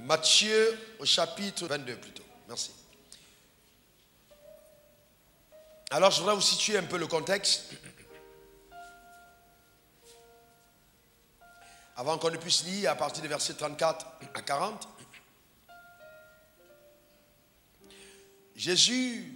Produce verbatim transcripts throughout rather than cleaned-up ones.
Matthieu au chapitre vingt-deux plutôt. Merci. Alors je voudrais vous situer un peu le contexte. Avant qu'on ne puisse lire à partir des versets trente-quatre à quarante. Jésus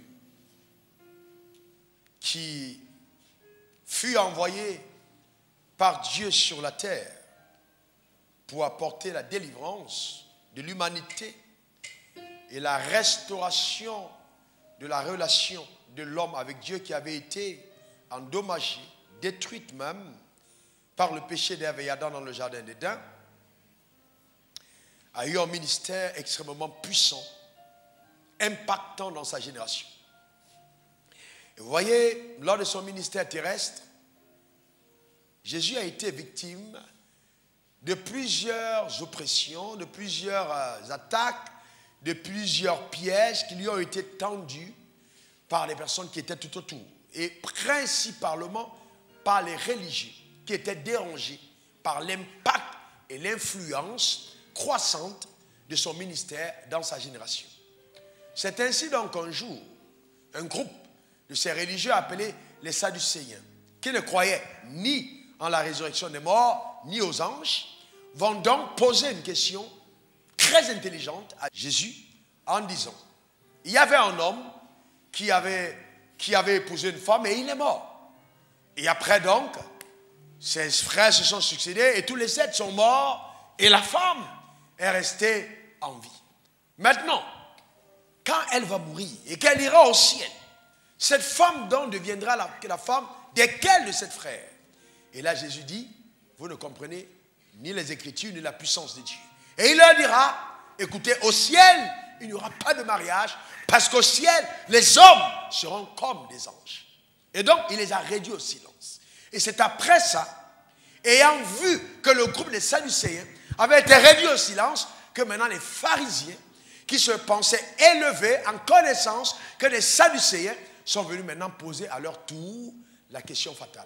qui fut envoyé par Dieu sur la terre pour apporter la délivrance de l'humanité et la restauration de la relation de l'homme avec Dieu qui avait été endommagée, détruite même par le péché d'Ève et Adam dans le jardin d'Éden, a eu un ministère extrêmement puissant, impactant dans sa génération. Et vous voyez, lors de son ministère terrestre, Jésus a été victime de plusieurs oppressions, de plusieurs attaques, de plusieurs pièges qui lui ont été tendus par les personnes qui étaient tout autour. Et principalement par les religieux qui étaient dérangés par l'impact et l'influence croissante de son ministère dans sa génération. C'est ainsi donc qu'un jour, un groupe de ces religieux appelés les Sadducéens, qui ne croyaient ni en la résurrection des morts, ni aux anges, vont donc poser une question très intelligente à Jésus en disant, il y avait un homme qui avait, qui avait épousé une femme et il est mort. Et après donc, ses frères se sont succédés et tous les sept sont morts et la femme est restée en vie. Maintenant, quand elle va mourir et qu'elle ira au ciel, cette femme donc deviendra la, la femme desquels de sept frères? Et là Jésus dit, vous ne comprenez ni les Écritures ni la puissance de Dieu. Et il leur dira, écoutez, au ciel, il n'y aura pas de mariage parce qu'au ciel, les hommes seront comme des anges. Et donc, il les a réduits au silence. Et c'est après ça, ayant vu que le groupe des Sadducéens avait été réduit au silence, que maintenant les pharisiens, qui se pensaient élevés en connaissance que les Sadducéens sont venus maintenant poser à leur tour la question fatale.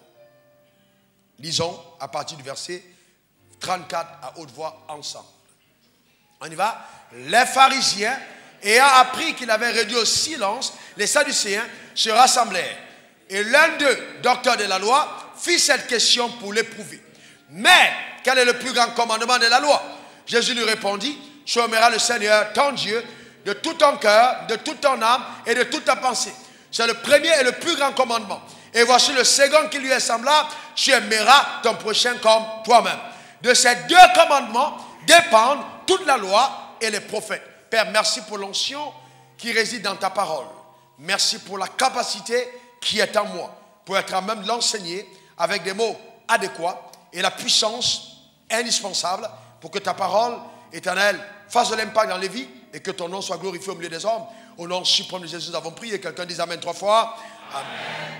Lisons à partir du verset trente-quatre à haute voix ensemble. On y va. Les pharisiens, ayant appris qu'il avait réduit au silence les Sadducéens, se rassemblèrent. Et l'un d'eux, docteur de la loi, fit cette question pour l'éprouver. Mais, quel est le plus grand commandement de la loi? Jésus lui répondit, tu aimeras le Seigneur, ton Dieu, de tout ton cœur, de toute ton âme et de toute ta pensée. C'est le premier et le plus grand commandement. Et voici le second qui lui est semblable, tu aimeras ton prochain comme toi-même. De ces deux commandements dépendent toute la loi et les prophètes. Père, merci pour l'onction qui réside dans ta parole. Merci pour la capacité qui est en moi, pour être à même de l'enseigner avec des mots adéquats et la puissance indispensable pour que ta parole, éternelle, fasse de l'impact dans les vies et que ton nom soit glorifié au milieu des hommes. Au nom suprême de Jésus, nous avons prié. Quelqu'un dise Amen trois fois. Amen. Amen.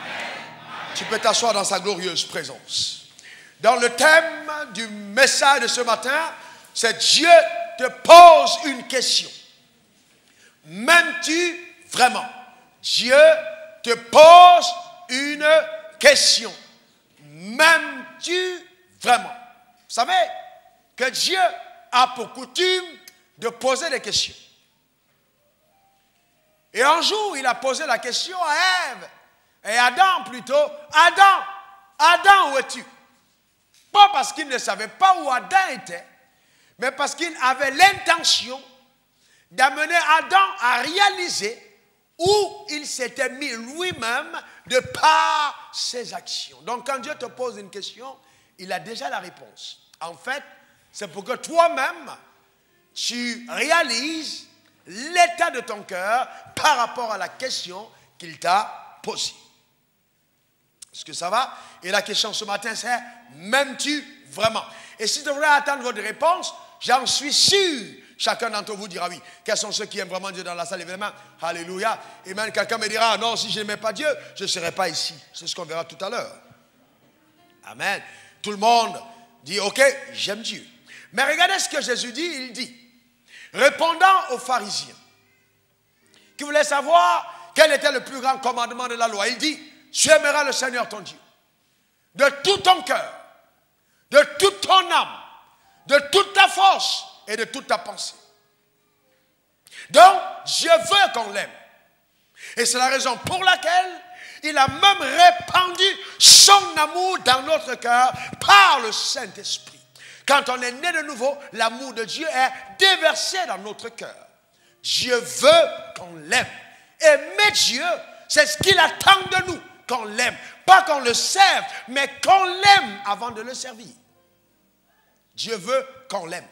Tu peux t'asseoir dans sa glorieuse présence. Dans le thème du message de ce matin, c'est Dieu te pose une question. M'aimes-tu vraiment? Dieu te pose une question. M'aimes-tu vraiment? Vous savez que Dieu a pour coutume de poser des questions. Et un jour, il a posé la question à Ève, et Adam plutôt. Adam, Adam, où es-tu? Pas parce qu'il ne savait pas où Adam était, mais parce qu'il avait l'intention d'amener Adam à réaliser où il s'était mis lui-même de par ses actions. Donc quand Dieu te pose une question, il a déjà la réponse. En fait, c'est pour que toi-même, tu réalises l'état de ton cœur par rapport à la question qu'il t'a posée. Est-ce que ça va? Et la question ce matin, c'est m'aimes-tu vraiment? Et si tu devrais attendre votre réponse, j'en suis sûr, chacun d'entre vous dira oui. Quels sont ceux qui aiment vraiment Dieu dans la salle? Levez les mains. Alléluia. Et même quelqu'un me dira, non, si je n'aimais pas Dieu, je ne serais pas ici. C'est ce qu'on verra tout à l'heure. Amen. Tout le monde dit, ok, j'aime Dieu. Mais regardez ce que Jésus dit, il dit, répondant aux pharisiens, qui voulaient savoir quel était le plus grand commandement de la loi, il dit, tu aimeras le Seigneur ton Dieu, de tout ton cœur, de toute ton âme, de toute ta force et de toute ta pensée. Donc, Dieu veut qu'on l'aime. Et c'est la raison pour laquelle il a même répandu son amour dans notre cœur par le Saint-Esprit. Quand on est né de nouveau, l'amour de Dieu est déversé dans notre cœur. Dieu veut qu'on l'aime. Aimer Dieu, c'est ce qu'il attend de nous, qu'on l'aime. Pas qu'on le serve, mais qu'on l'aime avant de le servir. Dieu veut qu'on l'aime.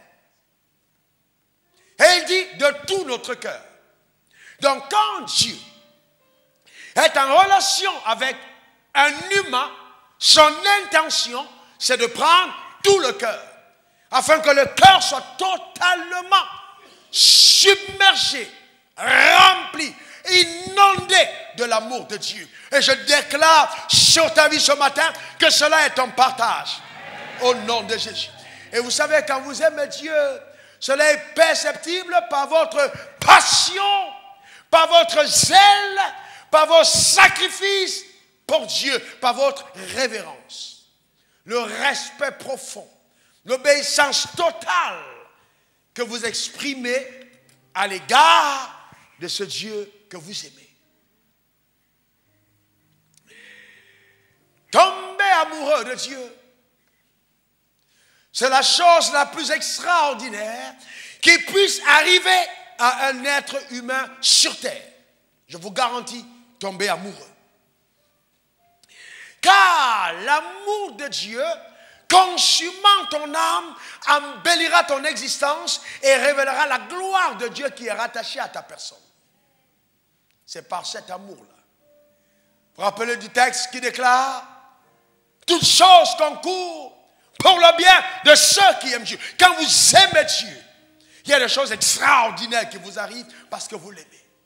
Et il dit de tout notre cœur. Donc quand Dieu est en relation avec un humain, son intention, c'est de prendre tout le cœur, afin que le cœur soit totalement submergé, rempli, inondé de l'amour de Dieu. Et je déclare sur ta vie ce matin que cela est ton partage. Au nom de Jésus. Et vous savez, quand vous aimez Dieu, cela est perceptible par votre passion, par votre zèle, par vos sacrifices pour Dieu, par votre révérence, le respect profond, l'obéissance totale que vous exprimez à l'égard de ce Dieu que vous aimez. Tomber amoureux de Dieu, c'est la chose la plus extraordinaire qui puisse arriver à un être humain sur terre. Je vous garantis, tomber amoureux. Car l'amour de Dieu, consumant ton âme, embellira ton existence et révélera la gloire de Dieu qui est rattachée à ta personne. C'est par cet amour-là. Vous vous rappelez du texte qui déclare « Toutes choses concourent pour le bien de ceux qui aiment Dieu ». Quand vous aimez Dieu, il y a des choses extraordinaires qui vous arrivent parce que vous l'aimez.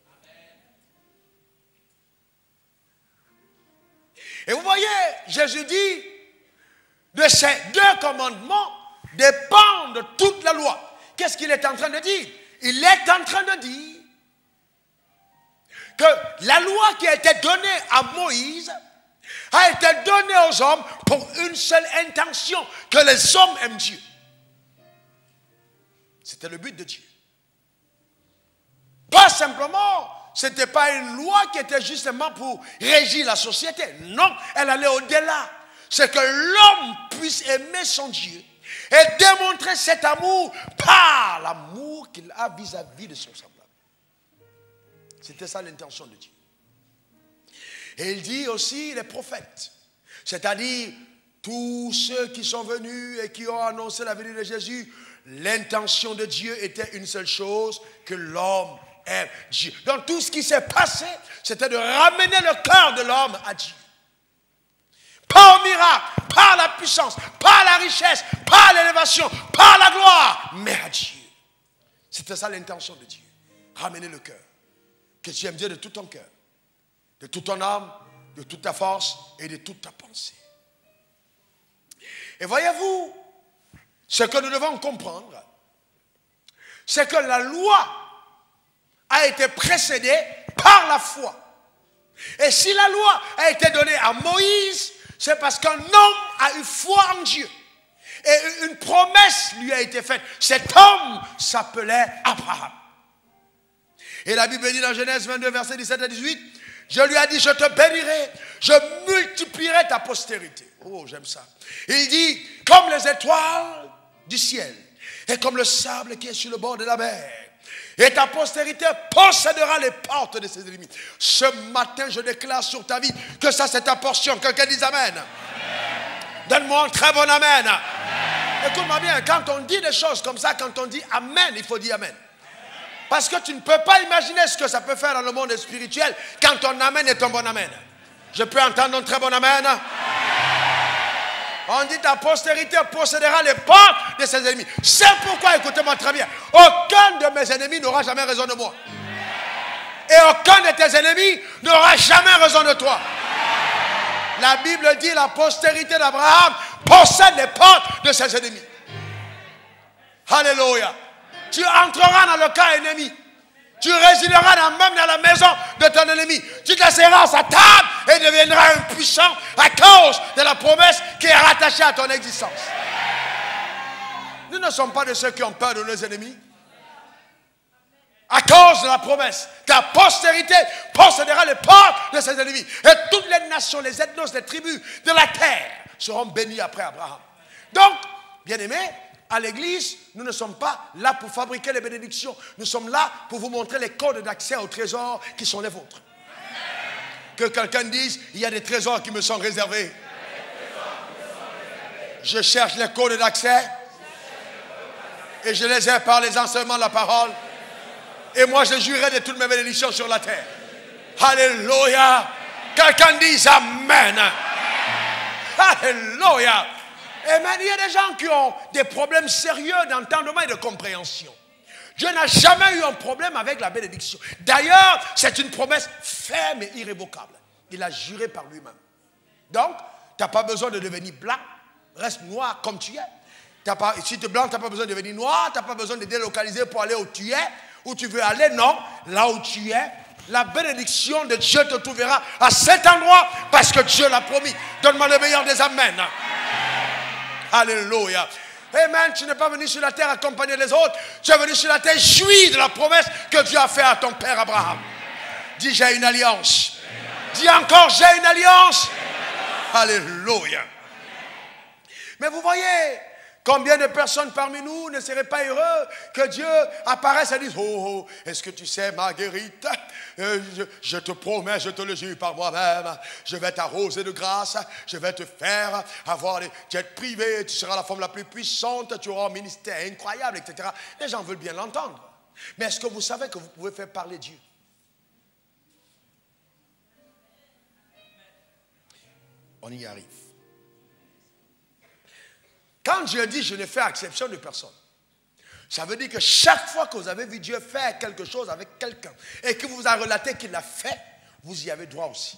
Et vous voyez, Jésus dit, de ces deux commandements dépendent toute la loi. Qu'est-ce qu'il est en train de dire? Il est en train de dire que la loi qui a été donnée à Moïse a été donnée aux hommes pour une seule intention, que les hommes aiment Dieu. C'était le but de Dieu. Pas simplement, ce n'était pas une loi qui était justement pour régir la société. Non, elle allait au-delà. C'est que l'homme puisse aimer son Dieu et démontrer cet amour par l'amour qu'il a vis-à-vis de son semblable. C'était ça l'intention de Dieu. Et il dit aussi les prophètes, c'est-à-dire tous ceux qui sont venus et qui ont annoncé la venue de Jésus, l'intention de Dieu était une seule chose, que l'homme aime Dieu. Donc tout ce qui s'est passé, c'était de ramener le cœur de l'homme à Dieu. Pas au miracle, par la puissance, par la richesse, par l'élévation, par la gloire, mais à Dieu. C'était ça l'intention de Dieu. Ramener le cœur. Que tu aimes Dieu de tout ton cœur, de toute ton âme, de toute ta force et de toute ta pensée. Et voyez-vous, ce que nous devons comprendre, c'est que la loi a été précédée par la foi. Et si la loi a été donnée à Moïse, c'est parce qu'un homme a eu foi en Dieu. Et une promesse lui a été faite. Cet homme s'appelait Abraham. Et la Bible dit dans Genèse vingt-deux, versets dix-sept à dix-huit, je lui ai dit, je te bénirai, je multiplierai ta postérité. Oh, j'aime ça. Il dit, comme les étoiles du ciel, et comme le sable qui est sur le bord de la mer. Et ta postérité possédera les portes de ses ennemis. Ce matin, je déclare sur ta vie que ça, c'est ta portion. Quelqu'un dise Amen. Donne-moi un très bon Amen. Écoute-moi bien, quand on dit des choses comme ça, quand on dit Amen, il faut dire Amen. Parce que tu ne peux pas imaginer ce que ça peut faire dans le monde spirituel quand ton Amen est un bon Amen. Je peux entendre un très bon Amen. On dit ta postérité possédera les portes de ses ennemis. C'est pourquoi, écoutez-moi très bien, aucun de mes ennemis n'aura jamais raison de moi. Et aucun de tes ennemis n'aura jamais raison de toi. La Bible dit la postérité d'Abraham possède les portes de ses ennemis. Alléluia. Tu entreras dans le camp ennemi. Tu résideras dans, même dans la maison de ton ennemi. Tu t'asseras à sa table et deviendras impuissant à cause de la promesse qui est rattachée à ton existence. nous ne sommes pas de ceux qui ont peur de nos ennemis. À cause de la promesse, ta postérité possédera les portes de ses ennemis. Et toutes les nations, les ethnos, les tribus de la terre seront bénies après Abraham. Donc, bien-aimés, à l'église, nous ne sommes pas là pour fabriquer les bénédictions. Nous sommes là pour vous montrer les codes d'accès aux trésors qui sont les vôtres. Que quelqu'un dise, il y a des trésors qui me sont réservés. Je cherche les codes d'accès et je les ai par les enseignements de la parole. Et moi, je jurerai de toutes mes bénédictions sur la terre. Alléluia. Quelqu'un dise Amen. Alléluia. Amen. Il y a des gens qui ont des problèmes sérieux d'entendement et de compréhension. Dieu n'a jamais eu un problème avec la bénédiction. D'ailleurs, c'est une promesse ferme et irrévocable. Il a juré par lui-même. Donc, tu n'as pas besoin de devenir blanc. Reste noir comme tu es. T'as pas, si tu es blanc, tu n'as pas besoin de devenir noir. Tu n'as pas besoin de délocaliser pour aller où tu es. Où tu veux aller, non. Là où tu es, la bénédiction de Dieu te trouvera à cet endroit parce que Dieu l'a promis. Donne-moi le meilleur des Amen. Alléluia. Amen. Tu n'es pas venu sur la terre accompagner les autres. Tu es venu sur la terre jouir de la promesse que Dieu a faite à ton père Abraham. Dis, j'ai une alliance. Dis encore, j'ai une alliance. Alléluia. Mais vous voyez, combien de personnes parmi nous ne seraient pas heureux que Dieu apparaisse et dise, oh, oh, est-ce que tu sais, Marguerite, euh, je, je te promets, je te le jure par moi-même, je vais t'arroser de grâce, je vais te faire avoir des jets privés, tu seras la femme la plus puissante, tu auras un ministère incroyable, et cetera. Les gens veulent bien l'entendre. Mais est-ce que vous savez que vous pouvez faire parler Dieu? On y arrive. Quand Dieu dit, je ne fais exception de personne, ça veut dire que chaque fois que vous avez vu Dieu faire quelque chose avec quelqu'un et que vous a relaté qu'il l'a fait, vous y avez droit aussi.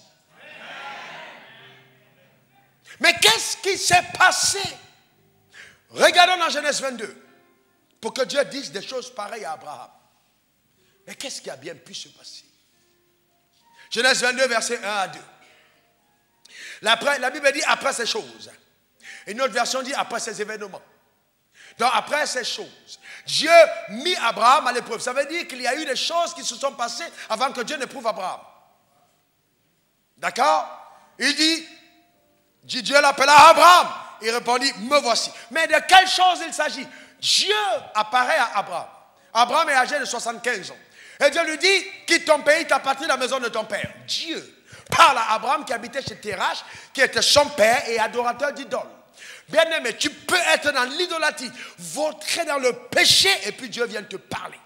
Mais qu'est-ce qui s'est passé? Regardons dans Genèse vingt-deux, pour que Dieu dise des choses pareilles à Abraham. Mais qu'est-ce qui a bien pu se passer? Genèse vingt-deux, versets un à deux. La, la Bible dit après ces choses. Et une autre version dit après ces événements. Donc après ces choses, Dieu mit Abraham à l'épreuve. Ça veut dire qu'il y a eu des choses qui se sont passées avant que Dieu n'éprouve Abraham. D'accord? Il dit, dit Dieu l'appela Abraham. Il répondit, me voici. Mais de quelle chose il s'agit? Dieu apparaît à Abraham. Abraham est âgé de soixante-quinze ans. Et Dieu lui dit, quitte ton pays, t'appartiens à la maison de ton père. Dieu parle à Abraham qui habitait chez Terach, qui était son père et adorateur d'idoles. Bien-aimé, tu peux être dans l'idolâtrie, vautrer dans le péché, et puis Dieu vient te parler.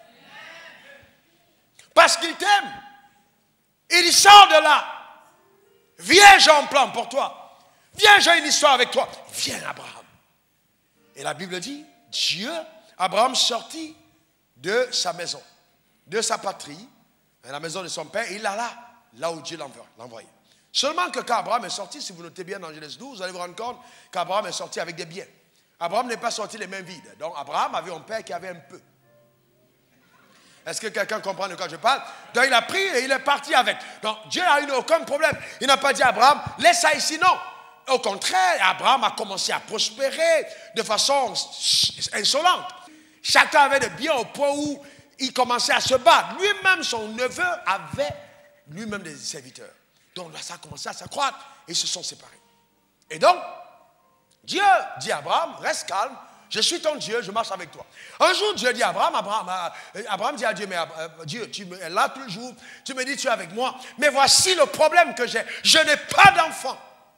Parce qu'il t'aime. Il sort de là. Viens, j'ai un plan pour toi. Viens, j'ai une histoire avec toi. Viens, Abraham. Et la Bible dit, Dieu, Abraham sortit de sa maison, de sa patrie, la maison de son père, il alla là où Dieu l'envoyait. Seulement que quand Abraham est sorti, si vous notez bien dans Genèse douze, vous allez vous rendre compte qu'Abraham est sorti avec des biens. Abraham n'est pas sorti les mains vides. Donc Abraham avait un père qui avait un peu. Est-ce que quelqu'un comprend de quoi je parle? Donc il a pris et il est parti avec. Donc Dieu n'a eu aucun problème. Il n'a pas dit à Abraham, laisse ça ici, non. Au contraire, Abraham a commencé à prospérer de façon insolente. Chacun avait des biens au point où il commençait à se battre. Lui-même, son neveu avait lui-même des serviteurs. Donc là, ça a commencé à s'accroître et ils se sont séparés. Et donc, Dieu dit à Abraham, reste calme, je suis ton Dieu, je marche avec toi. Un jour, Dieu dit à Abraham, Abraham, Abraham dit à Dieu, mais euh, Dieu, tu es là toujours, tu me dis, tu es avec moi, mais voici le problème que j'ai, je n'ai pas d'enfant.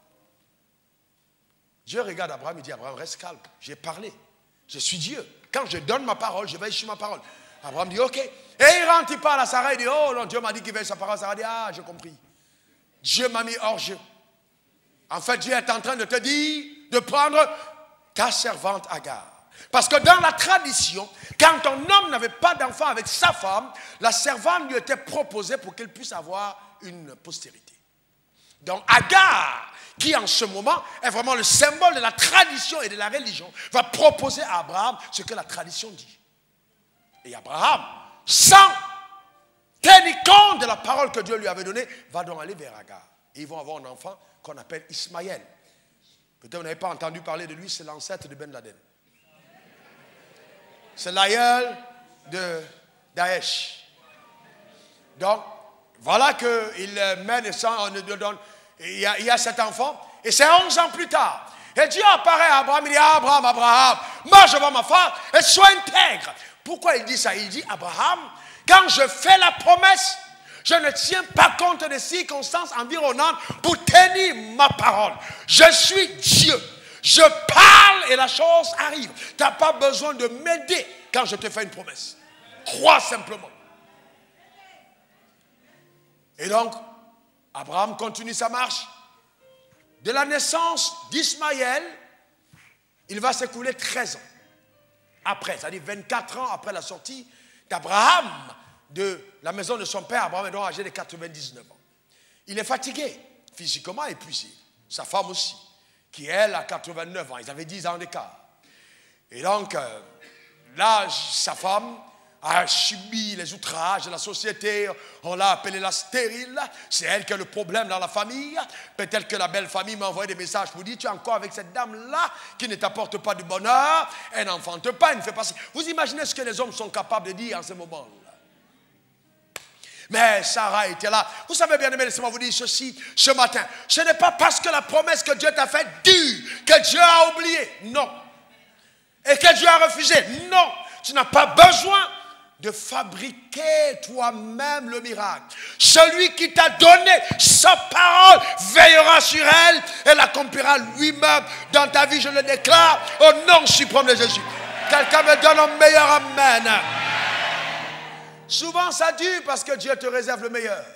Dieu regarde Abraham, il dit, Abraham, reste calme, j'ai parlé, je suis Dieu. Quand je donne ma parole, je veille sur ma parole. Abraham dit, ok. Et il rentre, il parle à Sarah, il dit, oh non, Dieu m'a dit qu'il veille sa parole. Sarah dit, ah, j'ai compris. Dieu m'a mis hors jeu. En fait, Dieu est en train de te dire de prendre ta servante Agar. Parce que dans la tradition, quand un homme n'avait pas d'enfant avec sa femme, la servante lui était proposée pour qu'elle puisse avoir une postérité. Donc Agar, qui en ce moment est vraiment le symbole de la tradition et de la religion, va proposer à Abraham ce que la tradition dit. Et Abraham, sans tenir compte de la parole que Dieu lui avait donnée, va donc aller vers Agar. Et ils vont avoir un enfant qu'on appelle Ismaël. Peut-être vous n'avez pas entendu parler de lui, c'est l'ancêtre de Ben Laden. C'est l'aïeul de Daesh. Donc, voilà qu'il mène sans, on donne, il y, a, il y a cet enfant, et c'est onze ans plus tard. Et Dieu apparaît à Abraham, il dit, Abraham, Abraham, moi je vais ma femme, et sois intègre. Pourquoi il dit ça? Il dit, Abraham, quand je fais la promesse, je ne tiens pas compte des circonstances environnantes pour tenir ma parole. Je suis Dieu. Je parle et la chose arrive. Tu n'as pas besoin de m'aider quand je te fais une promesse. Crois simplement. Et donc, Abraham continue sa marche. De la naissance d'Ismaël, il va s'écouler treize ans. Après, c'est-à-dire vingt-quatre ans après la sortie d'Abraham de la maison de son père. Abraham est donc âgé de quatre-vingt-dix-neuf ans. Il est fatigué, physiquement épuisé. Sa femme aussi, qui elle a quatre-vingt-neuf ans. Ils avaient dix ans d'écart. Et donc, euh, là, sa femme a subi les outrages de la société. On l'a appelée la stérile. C'est elle qui a le problème dans la famille. Peut-être que la belle famille m'a envoyé des messages pour dire, tu es encore avec cette dame-là qui ne t'apporte pas du bonheur. Elle n'enfante pas, elle ne fait pas ça. Vous imaginez ce que les hommes sont capables de dire en ce moment-là. Mais Sarah était là. Vous savez bien aimé, laissez-moi vous dire ceci ce matin. Ce n'est pas parce que la promesse que Dieu t'a faite dure que Dieu a oublié. Non. Et que Dieu a refusé. Non. Tu n'as pas besoin de fabriquer toi-même le miracle. Celui qui t'a donné sa parole veillera sur elle et l'accomplira lui-même dans ta vie. Je le déclare au nom suprême de Jésus. Quelqu'un me donne un meilleur amen. Souvent ça dure parce que Dieu te réserve le meilleur.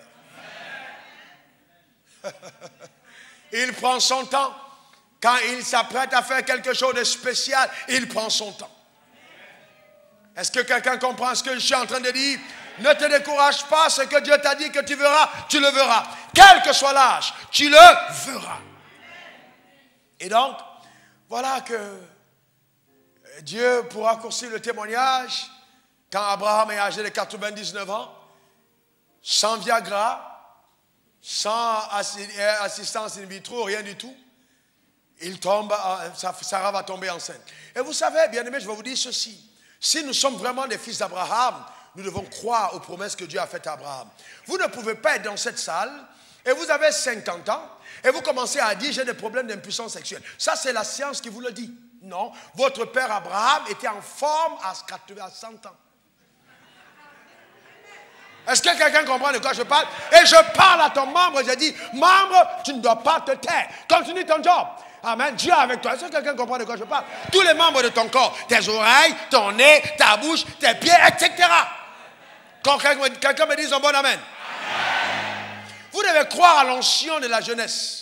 Il prend son temps. Quand il s'apprête à faire quelque chose de spécial, il prend son temps. Est-ce que quelqu'un comprend ce que je suis en train de dire? Ne te décourage pas, ce que Dieu t'a dit que tu verras, tu le verras. Quel que soit l'âge, tu le verras. Et donc, voilà que Dieu, pour raccourcir le témoignage, quand Abraham est âgé de quatre-vingt-dix-neuf ans, sans Viagra, sans assistance in vitro, rien du tout, il tombe, Sarah va tomber enceinte. Et vous savez, bien aimé, je vais vous dire ceci. Si nous sommes vraiment des fils d'Abraham, nous devons croire aux promesses que Dieu a faites à Abraham. Vous ne pouvez pas être dans cette salle et vous avez cinquante ans et vous commencez à dire j'ai des problèmes d'impuissance sexuelle. Ça, c'est la science qui vous le dit. Non, votre père Abraham était en forme à cent ans. Est-ce que quelqu'un comprend de quoi je parle? Et je parle à ton membre, je dis, membre, tu ne dois pas te taire. Continue ton job. Amen. Dieu est avec toi. Est-ce que quelqu'un comprend de quoi je parle? Tous les membres de ton corps, tes oreilles, ton nez, ta bouche, tes pieds, et cetera. Quand quelqu'un me dise un bon amen. Amen. Vous devez croire à l'onction de la jeunesse.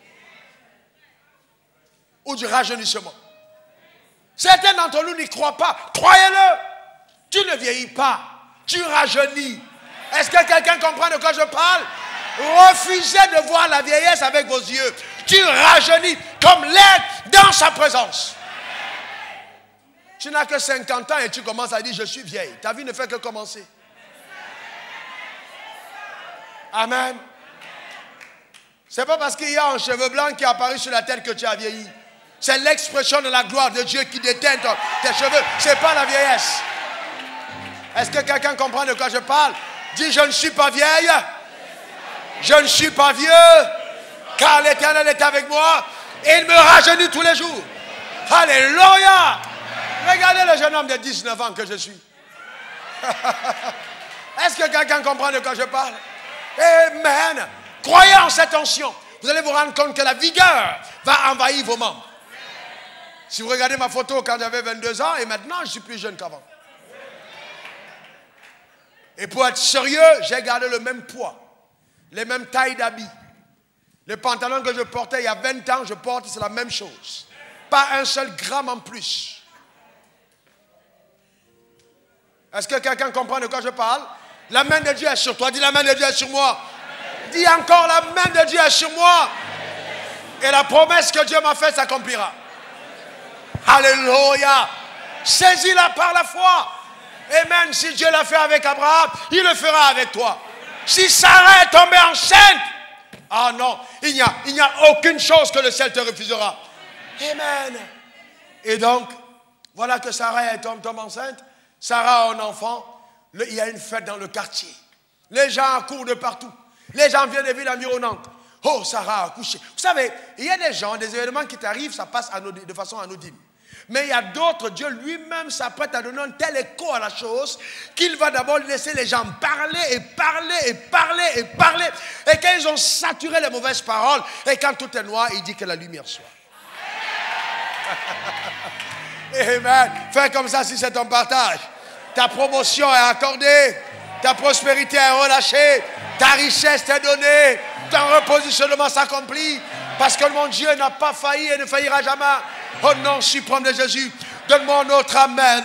Ou du rajeunissement. Certains d'entre nous n'y croient pas. Croyez-le. Tu ne vieillis pas. Tu rajeunis. Est-ce que quelqu'un comprend de quoi je parle? Refusez de voir la vieillesse avec vos yeux. Tu rajeunis comme l'air dans sa présence. Tu n'as que cinquante ans et tu commences à dire je suis vieille. Ta vie ne fait que commencer. Amen. C'est pas parce qu'il y a un cheveu blanc qui est apparu sur la tête que tu as vieilli. C'est l'expression de la gloire de Dieu qui déteint tes cheveux. Ce n'est pas la vieillesse. Est-ce que quelqu'un comprend de quoi je parle? Dis je ne suis pas vieille. Je ne suis pas vieux. Car l'Éternel est avec moi et il me rajeunit tous les jours. Alléluia. Regardez le jeune homme de dix-neuf ans que je suis. Est-ce que quelqu'un comprend de quoi je parle? Amen. Croyez en cette onction. Vous allez vous rendre compte que la vigueur va envahir vos membres. Si vous regardez ma photo quand j'avais vingt-deux ans et maintenant je suis plus jeune qu'avant. Et pour être sérieux, j'ai gardé le même poids, les mêmes tailles d'habits. Les pantalons que je portais il y a vingt ans, je porte, c'est la même chose. Pas un seul gramme en plus. Est-ce que quelqu'un comprend de quoi je parle? La main de Dieu est sur toi. Dis la main de Dieu est sur moi. Dis encore la main de Dieu est sur moi. Et la promesse que Dieu m'a faite s'accomplira. Alléluia. Saisis-la par la foi. Amen. Si Dieu l'a fait avec Abraham, il le fera avec toi. Si Sarah est tombée enceinte, ah non, il n'y a, il n'y a aucune chose que le ciel te refusera. Amen. Et donc, Voilà que Sarah tombe, tombe enceinte. Sarah a un enfant. Le, il y a une fête dans le quartier. Les gens accourent de partout. Les gens viennent des villes environnantes. Oh, Sarah a accouché. Vous savez, il y a des gens, des événements qui t'arrivent, ça passe de façon anodine. Mais il y a d'autres, Dieu lui-même s'apprête à donner un tel écho à la chose qu'il va d'abord laisser les gens parler et parler et parler et parler. Et quand ils ont saturé les mauvaises paroles, et quand tout est noir, il dit que la lumière soit. Amen. Fais comme ça si c'est ton partage. Ta promotion est accordée, ta prospérité est relâchée, ta richesse t'est donnée, ton repositionnement s'accomplit. Parce que mon Dieu n'a pas failli et ne faillira jamais. Au nom suprême de Jésus, donne-moi un autre amen.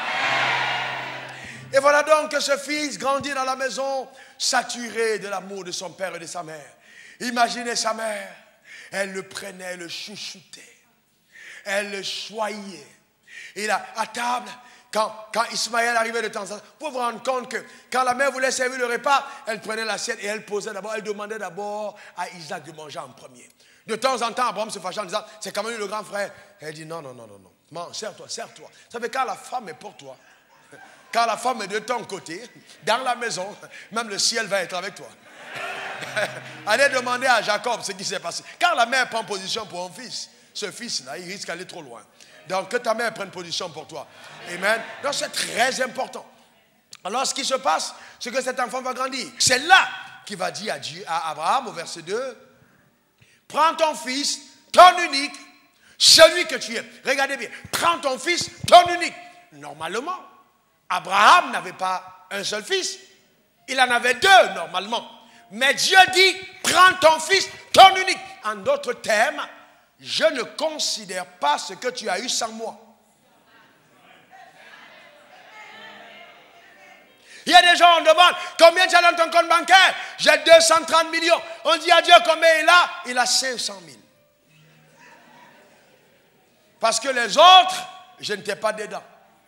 Et voilà donc que ce fils grandit dans la maison, saturé de l'amour de son père et de sa mère. Imaginez sa mère, elle le prenait, le chouchoutait, elle le choyait. Et là, à table, quand, quand Ismaël arrivait de temps en temps, vous vous rendre compte que quand la mère voulait servir le repas, elle prenait l'assiette et elle posait d'abord, elle demandait d'abord à Isaac de manger en premier. De temps en temps, Abraham se fâchait en disant, c'est quand même le grand frère. Elle dit, non, non, non, non, non, sers-toi, sers-toi. Vous savez, quand la femme est pour toi, quand la femme est de ton côté, dans la maison, même le ciel va être avec toi. Allez demander à Jacob ce qui s'est passé. Quand la mère prend position pour un fils, ce fils-là, il risque d'aller trop loin. Donc, que ta mère prenne position pour toi. Amen. Donc, c'est très important. Alors, ce qui se passe, c'est que cet enfant va grandir. C'est là qu'il va dire à, Dieu, à Abraham, au verset deux, prends ton fils, ton unique, celui que tu aimes. Regardez bien. Prends ton fils, ton unique. Normalement, Abraham n'avait pas un seul fils. Il en avait deux, normalement. Mais Dieu dit, prends ton fils, ton unique. En d'autres termes, je ne considère pas ce que tu as eu sans moi. Il y a des gens, on demande, combien tu as dans ton compte bancaire? J'ai deux cent trente millions. On dit à Dieu, combien il a? Il a cinq cent mille. Parce que les autres, je n'étais pas dedans.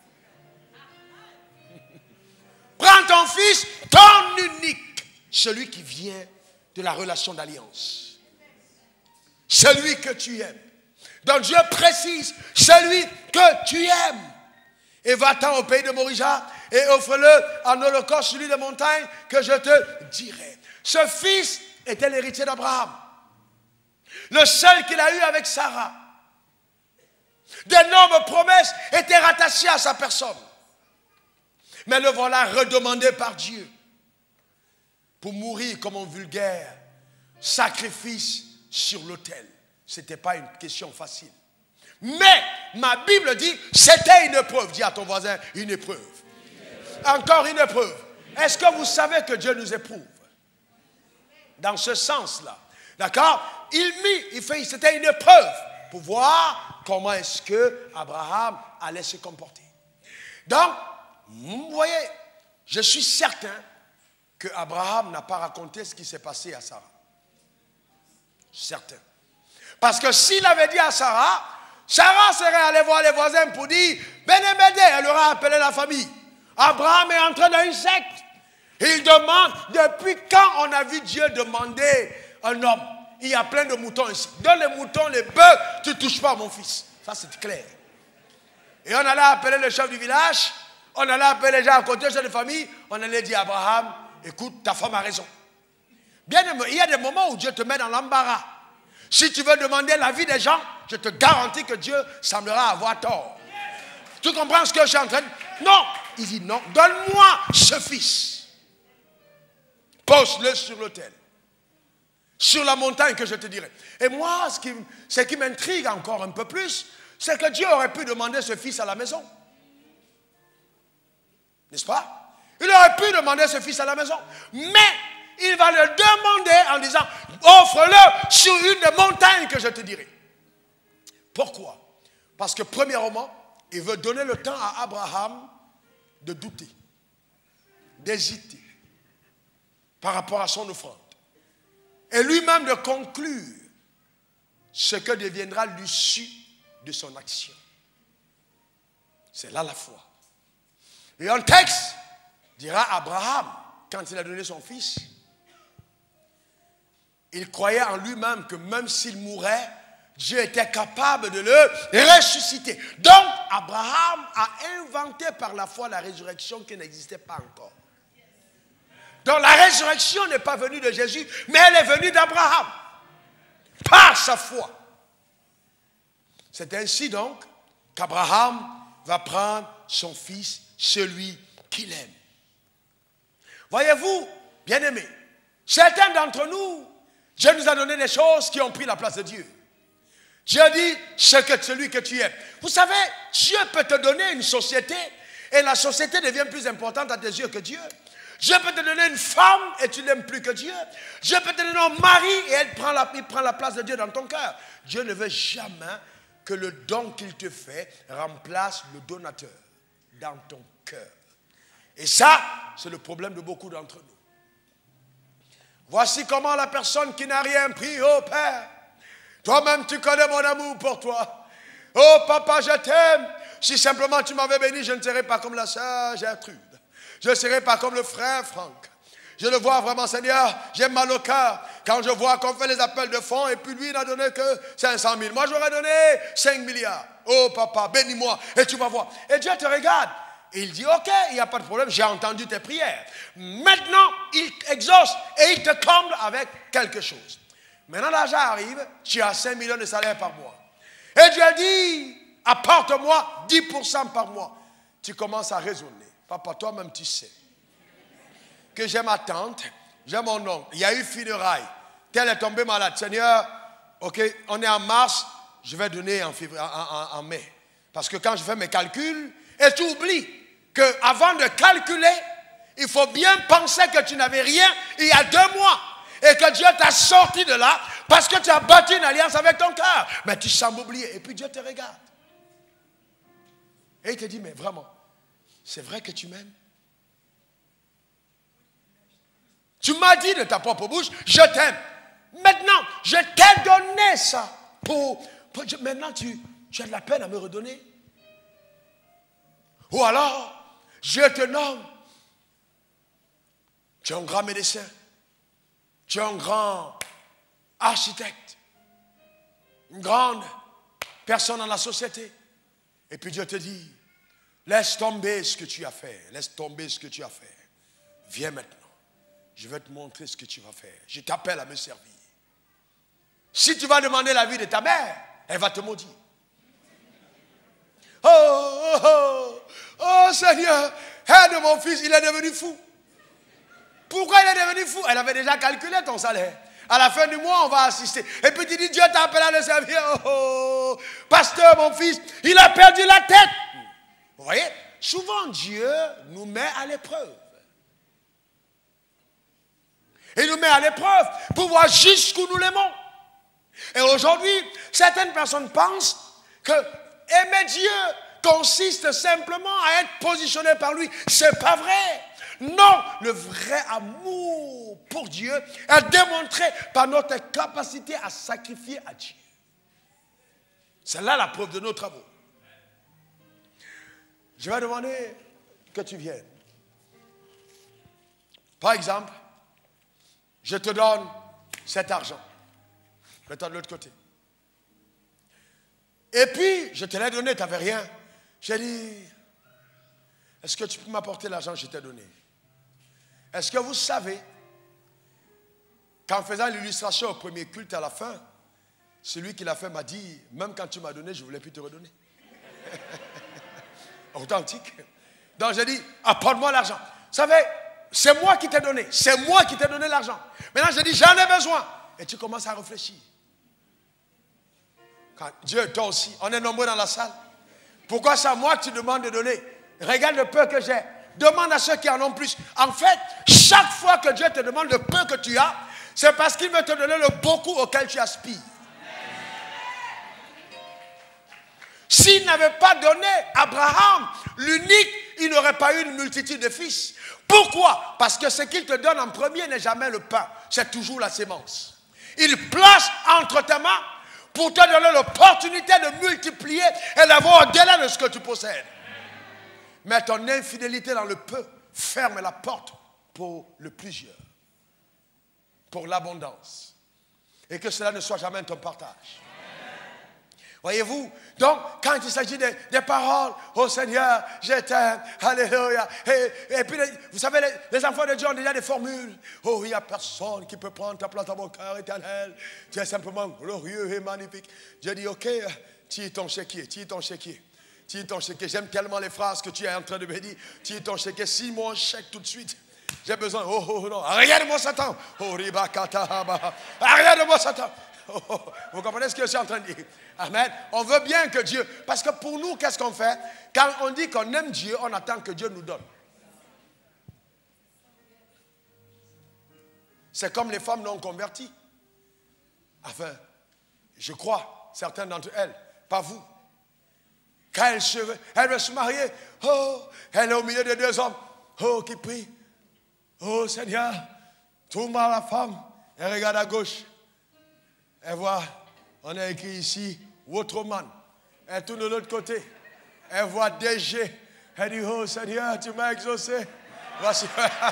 Prends ton fils, ton unique, celui qui vient de la relation d'alliance. Celui que tu aimes. Donc Dieu précise, celui que tu aimes. Et va-t'en au pays de Morija et offre-le en holocauste sur l'île de montagne que je te dirai. Ce fils était l'héritier d'Abraham. Le seul qu'il a eu avec Sarah. D'énormes promesses étaient rattachées à sa personne. Mais le voilà redemandé par Dieu pour mourir comme un vulgaire sacrifice sur l'autel. Ce n'était pas une question facile. Mais ma Bible dit, c'était une épreuve. Dis à ton voisin, une épreuve. Encore une épreuve. Est-ce que vous savez que Dieu nous éprouve? Dans ce sens-là. D'accord? Il mit, il fait, c'était une épreuve pour voir comment est-ce que Abraham allait se comporter. Donc, vous voyez, je suis certain que Abraham n'a pas raconté ce qui s'est passé à Sarah. Certain. Parce que s'il avait dit à Sarah, Sarah serait allée voir les voisins pour dire, venez m'aider, elle aurait appelé la famille. Abraham est entré dans une secte. Il demande, depuis quand on a vu Dieu demander un homme? Il y a plein de moutons ici. Donne les moutons, les bœufs, tu ne touches pas à mon fils. Ça c'est clair. Et on allait appeler le chef du village, on allait appeler les gens à côté, le chef de famille, on allait dire à Abraham, écoute, ta femme a raison. Bien aimé, il y a des moments où Dieu te met dans l'embarras. Si tu veux demander l'avis des gens, je te garantis que Dieu semblera avoir tort. Tu comprends ce que je suis en train de dire? Non. Il dit non, donne-moi ce fils. Pose-le sur l'autel. Sur la montagne que je te dirai. Et moi, ce qui, ce qui m'intrigue encore un peu plus, c'est que Dieu aurait pu demander ce fils à la maison. N'est-ce pas? Il aurait pu demander ce fils à la maison. Mais il va le demander en disant, offre-le sur une des montagnes que je te dirai. Pourquoi? Parce que premièrement, il veut donner le temps à Abraham de douter, d'hésiter par rapport à son offrande. Et lui-même de conclure ce que deviendra l'issue de son action. C'est là la foi. Et un texte dira Abraham, quand il a donné son fils, il croyait en lui-même que même s'il mourait, Dieu était capable de le ressusciter. Donc, Abraham a inventé par la foi la résurrection qui n'existait pas encore. Donc, la résurrection n'est pas venue de Jésus, mais elle est venue d'Abraham. Par sa foi. C'est ainsi donc qu'Abraham va prendre son fils, celui qu'il aime. Voyez-vous, bien-aimés, certains d'entre nous, Dieu nous a donné des choses qui ont pris la place de Dieu. Dieu dit, c'est que celui que tu aimes. Vous savez, Dieu peut te donner une société et la société devient plus importante à tes yeux que Dieu. Dieu peut te donner une femme et tu n'aimes plus que Dieu. Dieu peut te donner un mari et elle prend la, il prend la place de Dieu dans ton cœur. Dieu ne veut jamais que le don qu'il te fait remplace le donateur dans ton cœur. Et ça, c'est le problème de beaucoup d'entre nous. Voici comment la personne qui n'a rien pris, oh Père, toi-même tu connais mon amour pour toi. Oh papa, je t'aime. Si simplement tu m'avais béni, je ne serais pas comme la sœur Gertrude. Je ne serai pas comme le frère Franck. Je le vois vraiment, Seigneur, j'ai mal au cœur quand je vois qu'on fait les appels de fonds et puis lui, il n'a donné que cinq cent mille. Moi, j'aurais donné cinq milliards. Oh, papa, bénis-moi et tu vas voir. Et Dieu te regarde. Et il dit, ok, il n'y a pas de problème, j'ai entendu tes prières. Maintenant, il exauce et il te comble avec quelque chose. Maintenant, l'argent arrive, tu as cinq millions de salaire par mois. Et Dieu dit, apporte-moi dix pour cent par mois. Tu commences à raisonner. Papa, toi-même, tu sais que j'ai ma tante, j'ai mon oncle. Il y a eu funérailles. Tel est tombé malade. Seigneur, ok, on est en mars, je vais donner en, février, en, en, en mai. Parce que quand je fais mes calculs, et tu oublies qu'avant de calculer, il faut bien penser que tu n'avais rien il y a deux mois. Et que Dieu t'a sorti de là parce que tu as bâti une alliance avec ton cœur. Mais tu sembles oublier. Et puis Dieu te regarde. Et il te dit, mais vraiment, c'est vrai que tu m'aimes? Tu m'as dit de ta propre bouche, je t'aime. Maintenant, je t'ai donné ça. Pour, pour maintenant, tu, tu as de la peine à me redonner. Ou alors, je te nomme. Tu es un grand médecin. Tu es un grand architecte. Une grande personne dans la société. Et puis Dieu te dit, laisse tomber ce que tu as fait. Laisse tomber ce que tu as fait. Viens maintenant. Je vais te montrer ce que tu vas faire. Je t'appelle à me servir. Si tu vas demander la vie de ta mère, elle va te maudire. Oh, oh, oh, oh Seigneur, aide mon fils, il est devenu fou. Pourquoi il est devenu fou? Elle avait déjà calculé ton salaire. À la fin du mois, on va assister. Et puis tu dis, Dieu t'appelle à le servir. Oh, oh, pasteur, mon fils, il a perdu la tête. Vous voyez, souvent Dieu nous met à l'épreuve. Il nous met à l'épreuve pour voir jusqu'où nous l'aimons. Et aujourd'hui, certaines personnes pensent que aimer Dieu consiste simplement à être positionné par lui. C'est pas vrai. Non, le vrai amour pour Dieu est démontré par notre capacité à sacrifier à Dieu. C'est là la preuve de notre amour. Je vais demander que tu viennes. Par exemple, je te donne cet argent. Mets-toi de l'autre côté. Et puis, je te l'ai donné, tu n'avais rien. J'ai dit, est-ce que tu peux m'apporter l'argent que je t'ai donné? Est-ce que vous savez qu'en faisant l'illustration au premier culte à la fin, celui qui l'a fait m'a dit, même quand tu m'as donné, je ne voulais plus te redonner. Authentique. Donc j'ai dit, apporte-moi l'argent. Vous savez, c'est moi qui t'ai donné. C'est moi qui t'ai donné l'argent. Maintenant, j'ai dit, j'en ai besoin. Et tu commences à réfléchir. Quand Dieu, toi aussi, on est nombreux dans la salle. Pourquoi c'est à moi que tu demandes de donner? Regarde le peu que j'ai. Demande à ceux qui en ont plus. En fait, chaque fois que Dieu te demande le peu que tu as, c'est parce qu'il veut te donner le beaucoup auquel tu aspires. S'il n'avait pas donné Abraham l'unique, il n'aurait pas eu une multitude de fils. Pourquoi? Parce que ce qu'il te donne en premier n'est jamais le pain, c'est toujours la sémence. Il place entre tes mains pour te donner l'opportunité de multiplier et d'avoir au-delà de ce que tu possèdes. Mais ton infidélité dans le peu ferme la porte pour le plusieurs, pour l'abondance. Et que cela ne soit jamais ton partage. Voyez-vous? Donc, quand il s'agit des, des paroles, oh Seigneur, je t'aime, alléluia. Et, et puis, les, vous savez, les, les enfants de Dieu ont déjà des formules. Oh, il n'y a personne qui peut prendre ta place dans mon cœur éternel. Tu es simplement glorieux et magnifique. Dieu dit, ok, tire ton chéquier, tire ton chéquier. Tire ton chéquier. J'aime tellement les phrases que tu es en train de me dire. Tire ton chéquier, signe mon chèque tout de suite. J'ai besoin, oh, oh, non, regarde-moi Satan. Oh, ribakata, regarde-moi Satan. Oh, oh, vous comprenez ce que je suis en train de dire? Amen. On veut bien que Dieu... Parce que pour nous, qu'est-ce qu'on fait? Quand on dit qu'on aime Dieu, on attend que Dieu nous donne. C'est comme les femmes non converties. Enfin, je crois, certaines d'entre elles, pas vous. Quand elle, se, elle veut se marier, oh, elle est au milieu de deux hommes, oh, qui prient. Oh Seigneur, tourne à la femme, elle regarde à gauche. Elle voit, on a écrit ici, Waterman. Elle tourne de l'autre côté. Elle voit D G. Elle dit, oh Seigneur, tu m'as exaucé. Voici.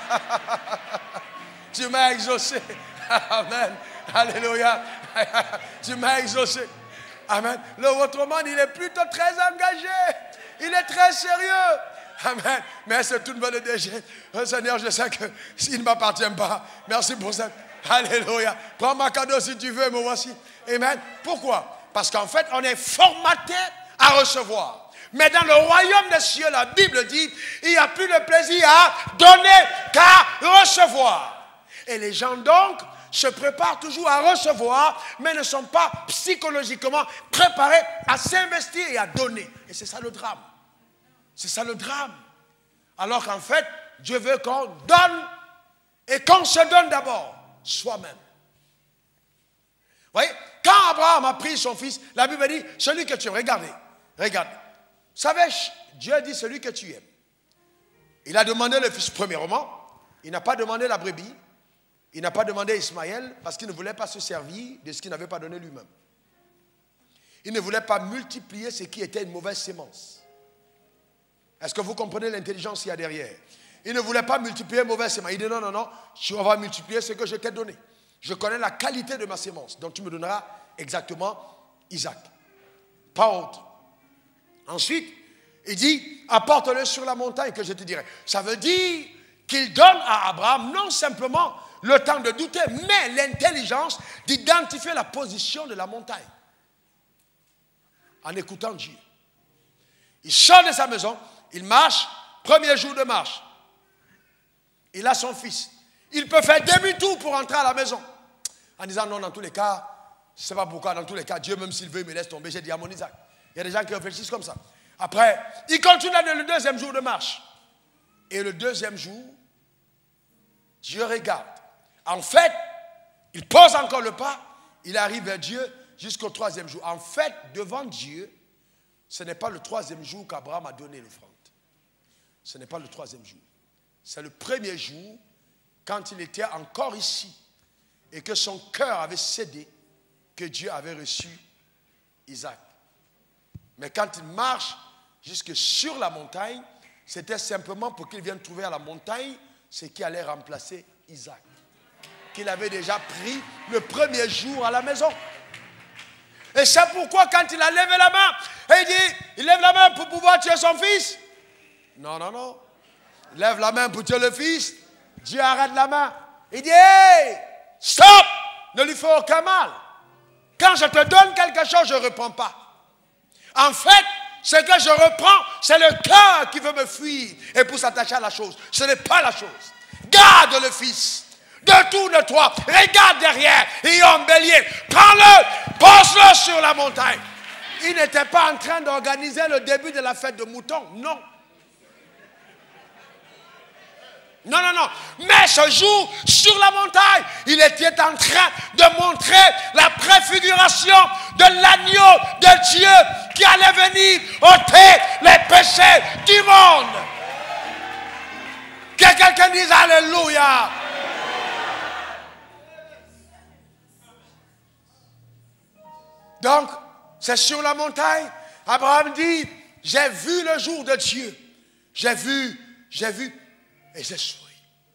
Tu m'as exaucé. Amen. Alléluia. Tu m'as exaucé. Amen. Le Waterman, il est plutôt très engagé. Il est très sérieux. Amen. Mais c'est toute bonne D G. Oh Seigneur, je sais que s'il ne m'appartient pas, merci pour ça. Alléluia. Prends ma cadeau si tu veux, me voici. Amen. Pourquoi? Parce qu'en fait, on est formaté à recevoir. Mais dans le royaume des cieux, la Bible dit, il n'y a plus de plaisir à donner qu'à recevoir. Et les gens donc se préparent toujours à recevoir, mais ne sont pas psychologiquement préparés à s'investir et à donner. Et c'est ça le drame. C'est ça le drame. Alors qu'en fait, Dieu veut qu'on donne et qu'on se donne d'abord. Soi-même. Vous voyez, quand Abraham a pris son fils, la Bible dit, celui que tu aimes, regardez, regarde. Vous savez, Dieu dit celui que tu aimes. Il a demandé le fils premièrement, il n'a pas demandé la brebis, il n'a pas demandé Ismaël parce qu'il ne voulait pas se servir de ce qu'il n'avait pas donné lui-même. Il ne voulait pas multiplier ce qui était une mauvaise sémence. Est-ce que vous comprenez l'intelligence qu'il y a derrière? Il ne voulait pas multiplier mauvaise sémence. Il dit non, non, non, tu vas multiplier ce que je t'ai donné. Je connais la qualité de ma sémence. Donc tu me donneras exactement Isaac. Pas autre. Ensuite, il dit, apporte-le sur la montagne que je te dirai. Ça veut dire qu'il donne à Abraham non simplement le temps de douter, mais l'intelligence d'identifier la position de la montagne. En écoutant Dieu. Il sort de sa maison, il marche, premier jour de marche. Il a son fils. Il peut faire demi-tour pour entrer à la maison. En disant non, dans tous les cas, je ne sais pas pourquoi, dans tous les cas, Dieu, même s'il veut, il me laisse tomber. J'ai dit à mon Isaac. Il y a des gens qui réfléchissent comme ça. Après, il continue le deuxième jour de marche. Et le deuxième jour, Dieu regarde. En fait, il pose encore le pas. Il arrive vers Dieu jusqu'au troisième jour. En fait, devant Dieu, ce n'est pas le troisième jour qu'Abraham a donné l'offrande. Ce n'est pas le troisième jour. C'est le premier jour, quand il était encore ici, et que son cœur avait cédé, que Dieu avait reçu Isaac. Mais quand il marche jusque sur la montagne, c'était simplement pour qu'il vienne trouver à la montagne ce qui allait remplacer Isaac, qu'il avait déjà pris le premier jour à la maison. Et c'est pourquoi quand il a levé la main, il dit, il lève la main pour pouvoir tuer son fils. Non, non, non. Il lève la main pour tuer le fils. Dieu arrête la main. Il dit, hey, stop, ne lui fais aucun mal. Quand je te donne quelque chose, je ne reprends pas. En fait, ce que je reprends, c'est le cœur qui veut me fuir et pour s'attacher à la chose. Ce n'est pas la chose. Garde le fils. Détourne-toi. Regarde derrière. Il y a un bélier. Prends-le. Pose-le sur la montagne. Il n'était pas en train d'organiser le début de la fête de moutons. Non. Non, non, non. Mais ce jour, sur la montagne, il était en train de montrer la préfiguration de l'agneau de Dieu qui allait venir ôter les péchés du monde. Que quelqu'un dise Alléluia. Donc, c'est sur la montagne. Abraham dit, j'ai vu le jour de Dieu. J'ai vu, j'ai vu. Et j'ai souri.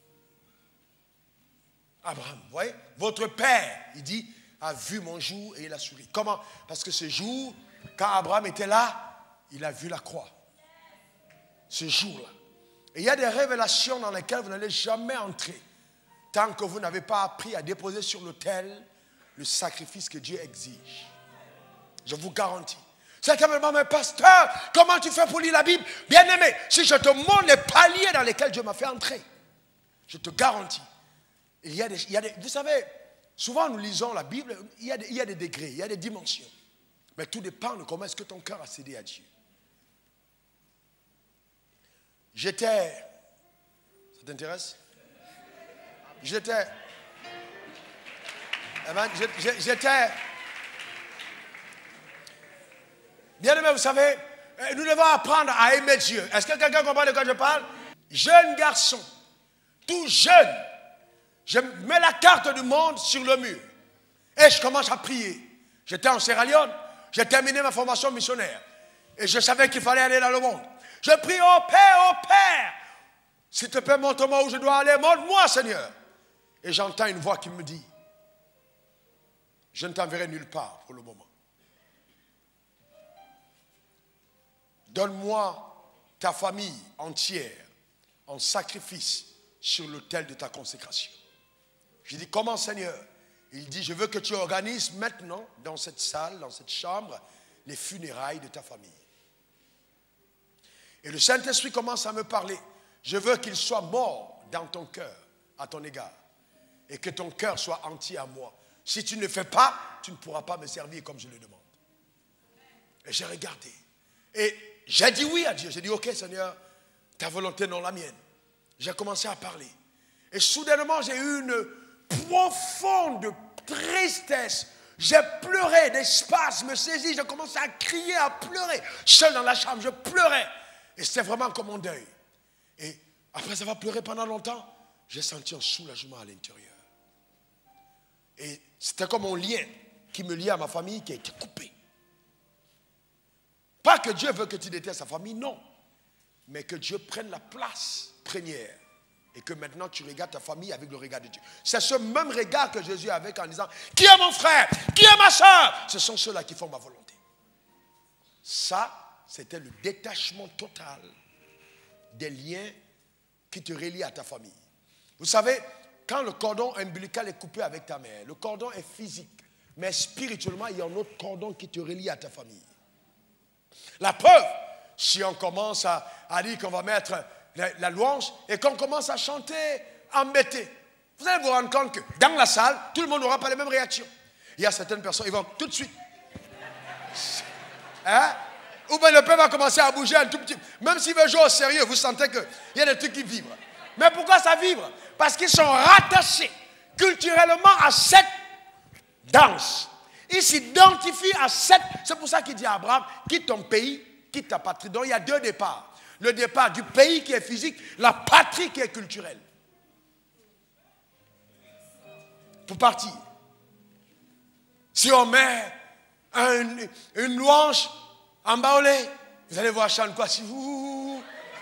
Abraham, vous voyez, votre père, il dit, a vu mon jour et il a souri. Comment? Parce que ce jour quand Abraham était là, il a vu la croix. Ce jour-là. Et il y a des révélations dans lesquelles vous n'allez jamais entrer tant que vous n'avez pas appris à déposer sur l'autel le sacrifice que Dieu exige. Je vous garantis. C'est quand même, mais pasteur, comment tu fais pour lire la Bible? Bien aimé, si je te montre les paliers dans lesquels Dieu m'a fait entrer, je te garantis. Il y a des, il y a des, vous savez, souvent nous lisons la Bible, il y, a des, il y a des degrés, il y a des dimensions. Mais tout dépend de comment est-ce que ton cœur a cédé à Dieu. J'étais... Ça t'intéresse? J'étais... J'étais... Bien aimé, vous savez, nous devons apprendre à aimer Dieu. Est-ce que quelqu'un comprend de quoi je parle? Jeune garçon, tout jeune, je mets la carte du monde sur le mur. Et je commence à prier. J'étais en Sierra Leone, j'ai terminé ma formation missionnaire. Et je savais qu'il fallait aller dans le monde. Je prie au Père, au Père. S'il te plaît, montre-moi où je dois aller. Montre-moi, Seigneur. Et j'entends une voix qui me dit, je ne t'enverrai nulle part pour le moment. Donne-moi ta famille entière en sacrifice sur l'autel de ta consécration. Je dis, comment, Seigneur? Il dit, je veux que tu organises maintenant, dans cette salle, dans cette chambre, les funérailles de ta famille. Et le Saint-Esprit commence à me parler. Je veux qu'il soit mort dans ton cœur, à ton égard. Et que ton cœur soit entier à moi. Si tu ne le fais pas, tu ne pourras pas me servir comme je le demande. Et j'ai regardé. Et j'ai dit oui à Dieu. J'ai dit, ok Seigneur, ta volonté non la mienne. J'ai commencé à parler. Et soudainement, j'ai eu une profonde tristesse. J'ai pleuré, des spasmes me saisissent. J'ai commencé à crier, à pleurer. Seul dans la chambre, je pleurais. Et c'était vraiment comme un deuil. Et après avoir pleuré pendant longtemps, j'ai senti un soulagement à l'intérieur. Et c'était comme un lien qui me liait à ma famille qui a été coupé. Pas que Dieu veut que tu détestes sa famille, non. Mais que Dieu prenne la place première. Et que maintenant tu regardes ta famille avec le regard de Dieu. C'est ce même regard que Jésus avait en disant, qui est mon frère? Qui est ma soeur? Ce sont ceux-là qui font ma volonté. Ça, c'était le détachement total des liens qui te relient à ta famille. Vous savez, quand le cordon ombilical est coupé avec ta mère, le cordon est physique. Mais spirituellement, il y a un autre cordon qui te relie à ta famille. La preuve, si on commence à, à dire qu'on va mettre la, la louange et qu'on commence à chanter embêté, vous allez vous rendre compte que dans la salle, tout le monde n'aura pas les mêmes réactions. Il y a certaines personnes, ils vont tout de suite. Hein? Ou bien le peuple va commencer à bouger un tout petit. Même s'il veut jouer au sérieux, vous sentez qu'il y a des trucs qui vibrent. Mais pourquoi ça vibre? Parce qu'ils sont rattachés culturellement à cette danse. Ils s'identifient à cette... C'est pour ça qu'il dit à Abraham, quitte ton pays, quitte ta patrie. Donc il y a deux départs. Le départ du pays qui est physique, la patrie qui est culturelle. Pour partir. Si on met un, une louange en baolé, vous allez voir chanter quoi si vous...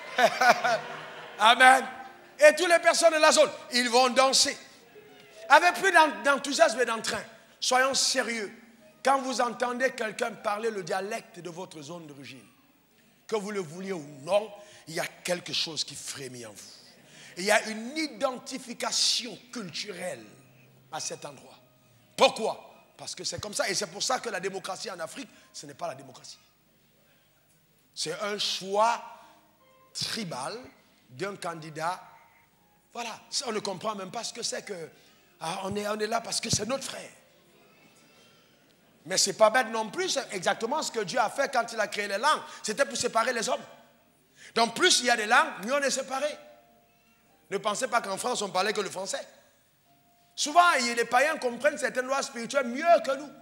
Amen. Et toutes les personnes de la zone, ils vont danser. Avec plus d'enthousiasme et d'entrain. Soyons sérieux. Quand vous entendez quelqu'un parler le dialecte de votre zone d'origine, que vous le vouliez ou non, il y a quelque chose qui frémit en vous. Il y a une identification culturelle à cet endroit. Pourquoi? Parce que c'est comme ça. Et c'est pour ça que la démocratie en Afrique, ce n'est pas la démocratie. C'est un choix tribal d'un candidat. Voilà. On ne comprend même pas ce que c'est que... Ah, on, est, on est là parce que c'est notre frère. Mais ce n'est pas bête non plus. C'est exactement ce que Dieu a fait quand il a créé les langues. C'était pour séparer les hommes. Donc plus il y a des langues, mieux on est séparés. Ne pensez pas qu'en France on parlait que le français. Souvent les païens comprennent certaines lois spirituelles mieux que nous.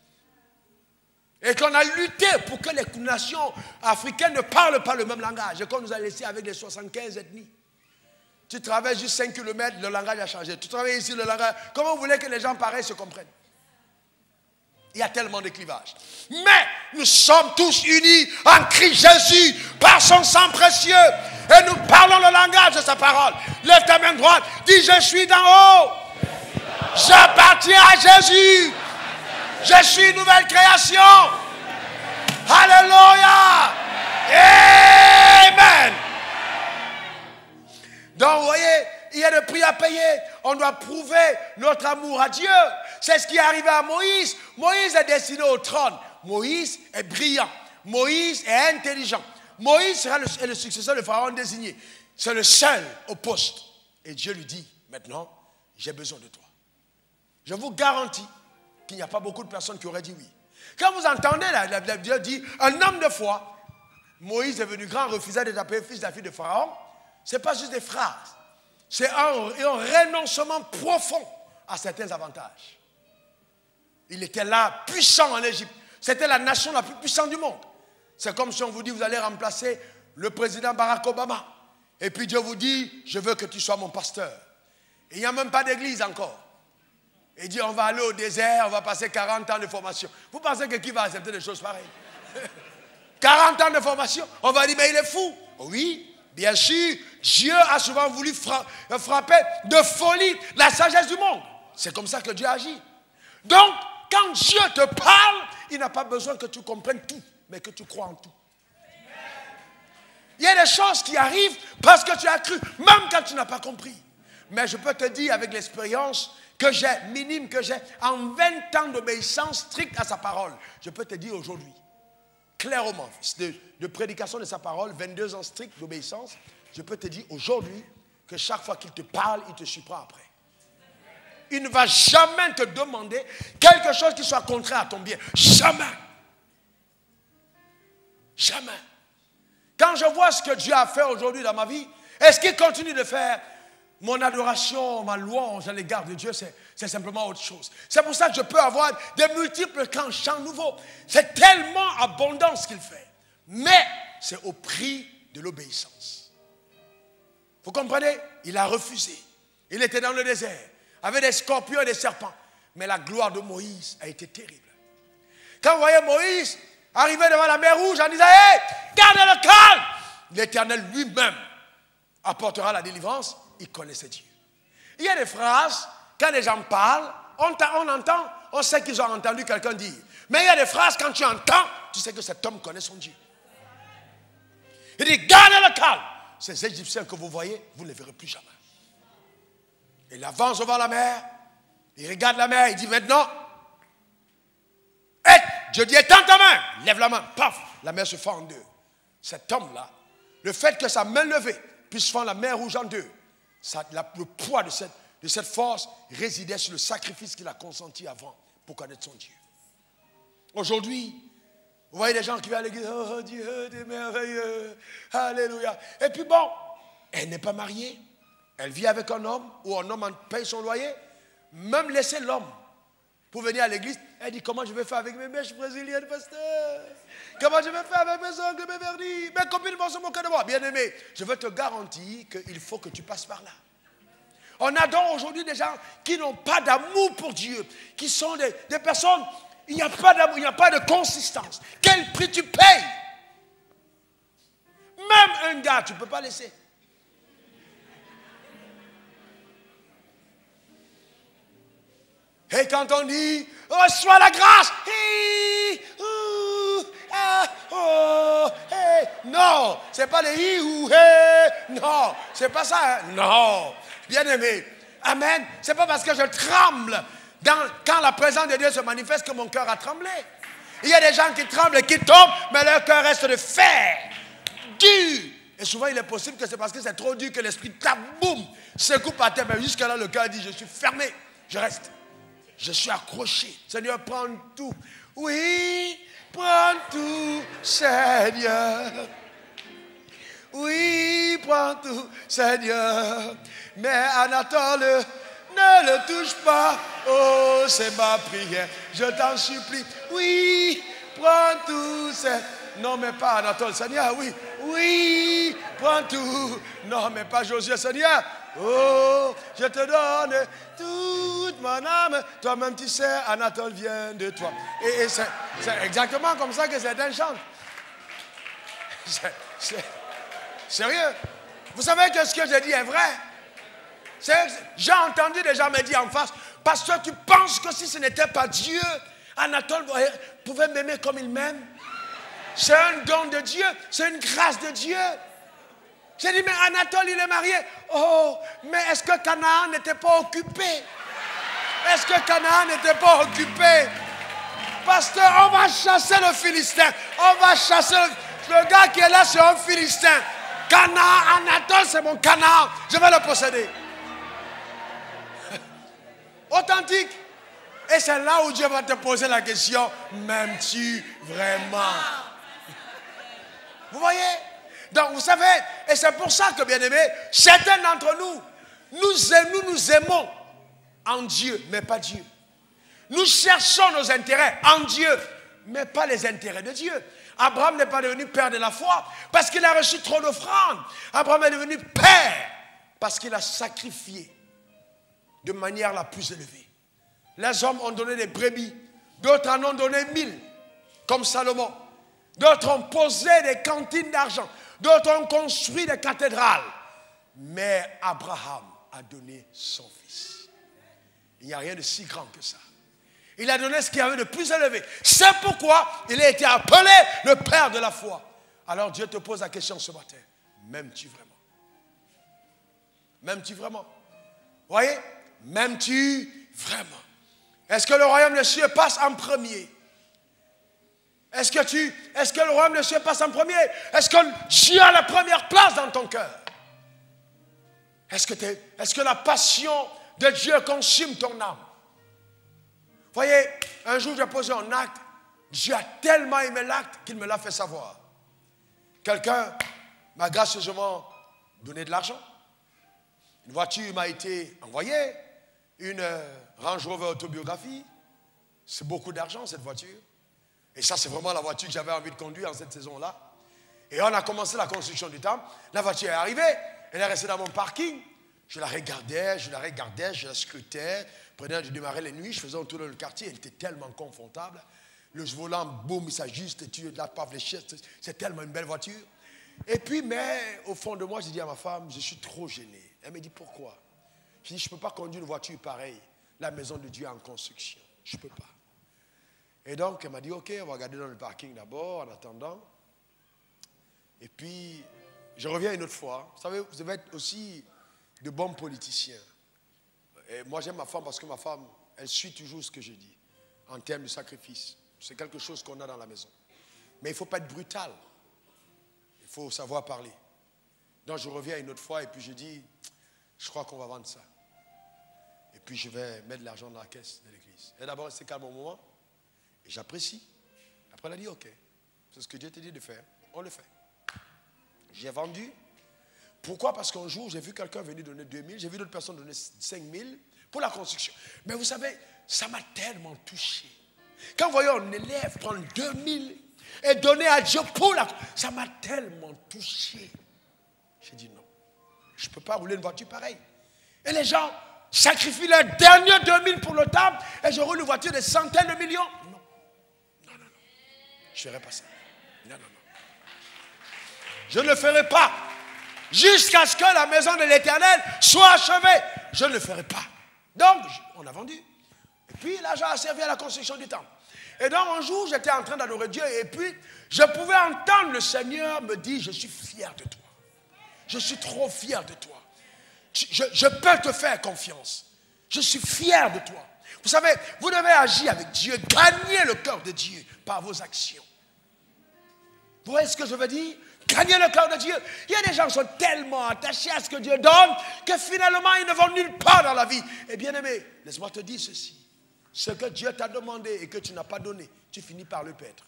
Et qu'on a lutté pour que les nations africaines ne parlent pas le même langage. Et qu'on nous a laissé avec les soixante-quinze ethnies. Tu traverses juste cinq kilomètres, le langage a changé. Tu travailles ici, le langage... Comment vous voulez que les gens pareils se comprennent? Il y a tellement de clivages. Mais nous sommes tous unis en Christ Jésus par son sang précieux. Et nous parlons le langage de sa parole. Lève ta main droite. Dis, je suis d'en haut. J'appartiens à Jésus. Je suis une nouvelle création. on doit prouver notre amour à Dieu. C'est ce qui est arrivé à Moïse. Moïse est destiné au trône. Moïse est brillant. Moïse est intelligent. Moïse sera le, est le successeur de Pharaon désigné. C'est le seul au poste. Et Dieu lui dit, maintenant, j'ai besoin de toi. Je vous garantis qu'il n'y a pas beaucoup de personnes qui auraient dit oui. Quand vous entendez, la, la, la, Dieu dit, un homme de foi, Moïse est venu grand, refusait d'être appelé fils de la fille de Pharaon. Ce n'est pas juste des phrases. C'est un, un renoncement profond à certains avantages. Il était là, puissant en Égypte. C'était la nation la plus puissante du monde. C'est comme si on vous dit, vous allez remplacer le président Barack Obama. Et puis Dieu vous dit, je veux que tu sois mon pasteur. Et il n'y a même pas d'église encore. Et il dit, on va aller au désert, on va passer quarante ans de formation. Vous pensez que qui va accepter des choses pareilles? quarante ans de formation, on va dire, mais il est fou. Oui, bien sûr, Dieu a souvent voulu fra frapper de folie la sagesse du monde. C'est comme ça que Dieu agit. Donc, quand Dieu te parle, il n'a pas besoin que tu comprennes tout, mais que tu crois en tout. Il y a des choses qui arrivent parce que tu as cru, même quand tu n'as pas compris. Mais je peux te dire avec l'expérience que j'ai, minime que j'ai, en vingt ans d'obéissance stricte à sa parole, je peux te dire aujourd'hui, clairement, de, de prédication de sa parole, vingt-deux ans stricts d'obéissance, je peux te dire aujourd'hui que chaque fois qu'il te parle, il te surprend après. Il ne va jamais te demander quelque chose qui soit contraire à ton bien. Jamais. Jamais. Quand je vois ce que Dieu a fait aujourd'hui dans ma vie, est-ce qu'il continue de faire? Mon adoration, ma louange à l'égard de Dieu, c'est simplement autre chose. C'est pour ça que je peux avoir de multiples chants nouveaux. C'est tellement abondant ce qu'il fait. Mais c'est au prix de l'obéissance. Vous comprenez? Il a refusé. Il était dans le désert, avec des scorpions et des serpents. Mais la gloire de Moïse a été terrible. Quand vous voyez Moïse arriver devant la mer Rouge en disant, hé, gardez le calme, l'Éternel lui-même apportera la délivrance. Il connaissait Dieu. Il y a des phrases, quand les gens parlent, on, on entend, on sait qu'ils ont entendu quelqu'un dire. Mais il y a des phrases, quand tu entends, tu sais que cet homme connaît son Dieu. Il dit, gardez le calme. Ces Égyptiens que vous voyez, vous ne les verrez plus jamais. Il avance devant la mer, il regarde la mer, il dit maintenant, hé, Dieu dit, étends ta main, lève la main, paf, la mer se fend en deux. Cet homme-là, le fait que sa main levée puisse fendre la mer Rouge en deux, ça, la, le poids de cette, de cette force résidait sur le sacrifice qu'il a consenti avant pour connaître son Dieu. Aujourd'hui, vous voyez des gens qui viennent à l'église, oh Dieu, t'es merveilleux, alléluia. Et puis bon, elle n'est pas mariée, elle vit avec un homme, ou un homme paye son loyer, même laisser l'homme pour venir à l'église, elle dit, comment je vais faire avec mes mèches brésiliennes, pasteur? Comment je vais faire avec mes ongles, mes vernis? Mes copines vont se moquer de moi. Bien-aimé, je veux te garantir qu'il faut que tu passes par là. On adore aujourd'hui des gens qui n'ont pas d'amour pour Dieu, qui sont des, des personnes, il n'y a pas d'amour, il n'y a pas de consistance. Quel prix tu payes? Même un gars, tu ne peux pas laisser. Et quand on dit, reçois la grâce, hi, ouh, ah, oh, hey. Non, ce n'est pas les hi ou hey, non, c'est pas ça, hein? Non, bien aimé, amen, c'est pas parce que je tremble dans, quand la présence de Dieu se manifeste que mon cœur a tremblé. Il y a des gens qui tremblent et qui tombent, mais leur cœur reste de fer, dur. Et souvent il est possible que c'est parce que c'est trop dur que l'esprit tape, boum, secoue par terre, mais jusqu'à là le cœur dit, je suis fermé, je reste. Je suis accroché. Seigneur, prends tout. Oui, prends tout, Seigneur. Oui, prends tout, Seigneur. Mais Anatole, ne le touche pas. Oh, c'est ma prière. Je t'en supplie. Oui, prends tout, Seigneur. Non, mais pas Anatole, Seigneur. Oui, oui, prends tout. Non, mais pas Josué, Seigneur. Oh, je te donne toute mon âme. Toi-même, tu sais, Anatole vient de toi. Et, et c'est exactement comme ça que certains chantent. C'est sérieux. Vous savez que ce que je dis est vrai. J'ai entendu des gens me dire en face, parce que tu penses que si ce n'était pas Dieu, Anatole pouvait m'aimer comme il m'aime. C'est un don de Dieu, c'est une grâce de Dieu. J'ai dit, mais Anatole, il est marié. Oh, mais est-ce que Canaan n'était pas occupé? Est-ce que Canaan n'était pas occupé? Pasteur, on va chasser le Philistin. On va chasser le, le gars qui est là, c'est un Philistin. Canaan, Anatole, c'est mon Canaan. Je vais le posséder. Authentique. Et c'est là où Dieu va te poser la question, m'aimes-tu vraiment? Vous voyez? Donc vous savez, et c'est pour ça que, bien aimés, certains d'entre nous, nous, nous nous aimons en Dieu, mais pas Dieu. Nous cherchons nos intérêts en Dieu, mais pas les intérêts de Dieu. Abraham n'est pas devenu père de la foi parce qu'il a reçu trop d'offrandes. Abraham est devenu père parce qu'il a sacrifié de manière la plus élevée. Les hommes ont donné des brebis, d'autres en ont donné mille, comme Salomon. D'autres ont posé des cantines d'argent, d'autres ont construit des cathédrales. Mais Abraham a donné son fils. Il n'y a rien de si grand que ça. Il a donné ce qu'il y avait de plus élevé. C'est pourquoi il a été appelé le père de la foi. Alors Dieu te pose la question ce matin. M'aimes-tu vraiment? M'aimes-tu vraiment? Vous voyez? M'aimes-tu vraiment? Est-ce que le royaume des cieux passe en premier? Est-ce que, tu, est-ce que le royaume des cieux passe en premier? Est-ce que Dieu a la première place dans ton cœur? Est-ce que, est-ce que la passion de Dieu consume ton âme? Vous voyez, un jour j'ai posé un acte, Dieu a tellement aimé l'acte qu'il me l'a fait savoir. Quelqu'un m'a gracieusement donné de l'argent. Une voiture m'a été envoyée, une euh, Range Rover autobiographie. C'est beaucoup d'argent cette voiture. Et ça c'est vraiment la voiture que j'avais envie de conduire en cette saison-là. Et on a commencé la construction du temple. La voiture est arrivée, elle est restée dans mon parking. Je la regardais, je la regardais, je la scrutais. Prenant de démarrer les nuits, je faisais un tour dans le quartier, elle était tellement confortable. Le volant, boum, il s'ajuste, et tu la pas fléchir, c'est tellement une belle voiture. Et puis, mais au fond de moi, j'ai dit à ma femme, je suis trop gêné. Elle me dit, pourquoi? Je dis, je ne peux pas conduire une voiture pareille. La maison de Dieu est en construction. Je ne peux pas. Et donc, elle m'a dit, ok, on va regarder dans le parking d'abord, en attendant. Et puis, je reviens une autre fois. Vous savez, vous devez être aussi de bons politiciens. Et moi, j'aime ma femme parce que ma femme, elle suit toujours ce que je dis en termes de sacrifice. C'est quelque chose qu'on a dans la maison. Mais il ne faut pas être brutal. Il faut savoir parler. Donc, je reviens une autre fois et puis je dis, je crois qu'on va vendre ça. Et puis, je vais mettre de l'argent dans la caisse de l'église. Et d'abord, c'est calme au moment. Et j'apprécie. Après, elle a dit, ok, c'est ce que Dieu t'a dit de faire. On le fait. J'ai vendu. Pourquoi? Parce qu'un jour, j'ai vu quelqu'un venir donner deux mille, j'ai vu d'autres personnes donner cinq mille pour la construction. Mais vous savez, ça m'a tellement touché. Quand vous voyez un élève prendre deux mille et donner à Dieu pour la construction, ça m'a tellement touché. J'ai dit non, je ne peux pas rouler une voiture pareille. Et les gens sacrifient leurs derniers deux mille pour le temple et je roule une voiture de centaines de millions. Non, non, non, non. Je ne ferai pas ça. Non, non, non. Je ne le ferai pas. Jusqu'à ce que la maison de l'Éternel soit achevée. Je ne le ferai pas. Donc, on a vendu. Et puis, l'argent a servi à la construction du temple. Et donc, un jour, j'étais en train d'adorer Dieu. Et puis, je pouvais entendre le Seigneur me dire, je suis fier de toi. Je suis trop fier de toi. Je, je peux te faire confiance. Je suis fier de toi. Vous savez, vous devez agir avec Dieu. Gagner le cœur de Dieu par vos actions. Vous voyez ce que je veux dire? Gagner le cœur de Dieu. Il y a des gens qui sont tellement attachés à ce que Dieu donne que finalement ils ne vont nulle part dans la vie. Et bien aimé, laisse-moi te dire ceci. Ce que Dieu t'a demandé et que tu n'as pas donné, tu finis par le perdre.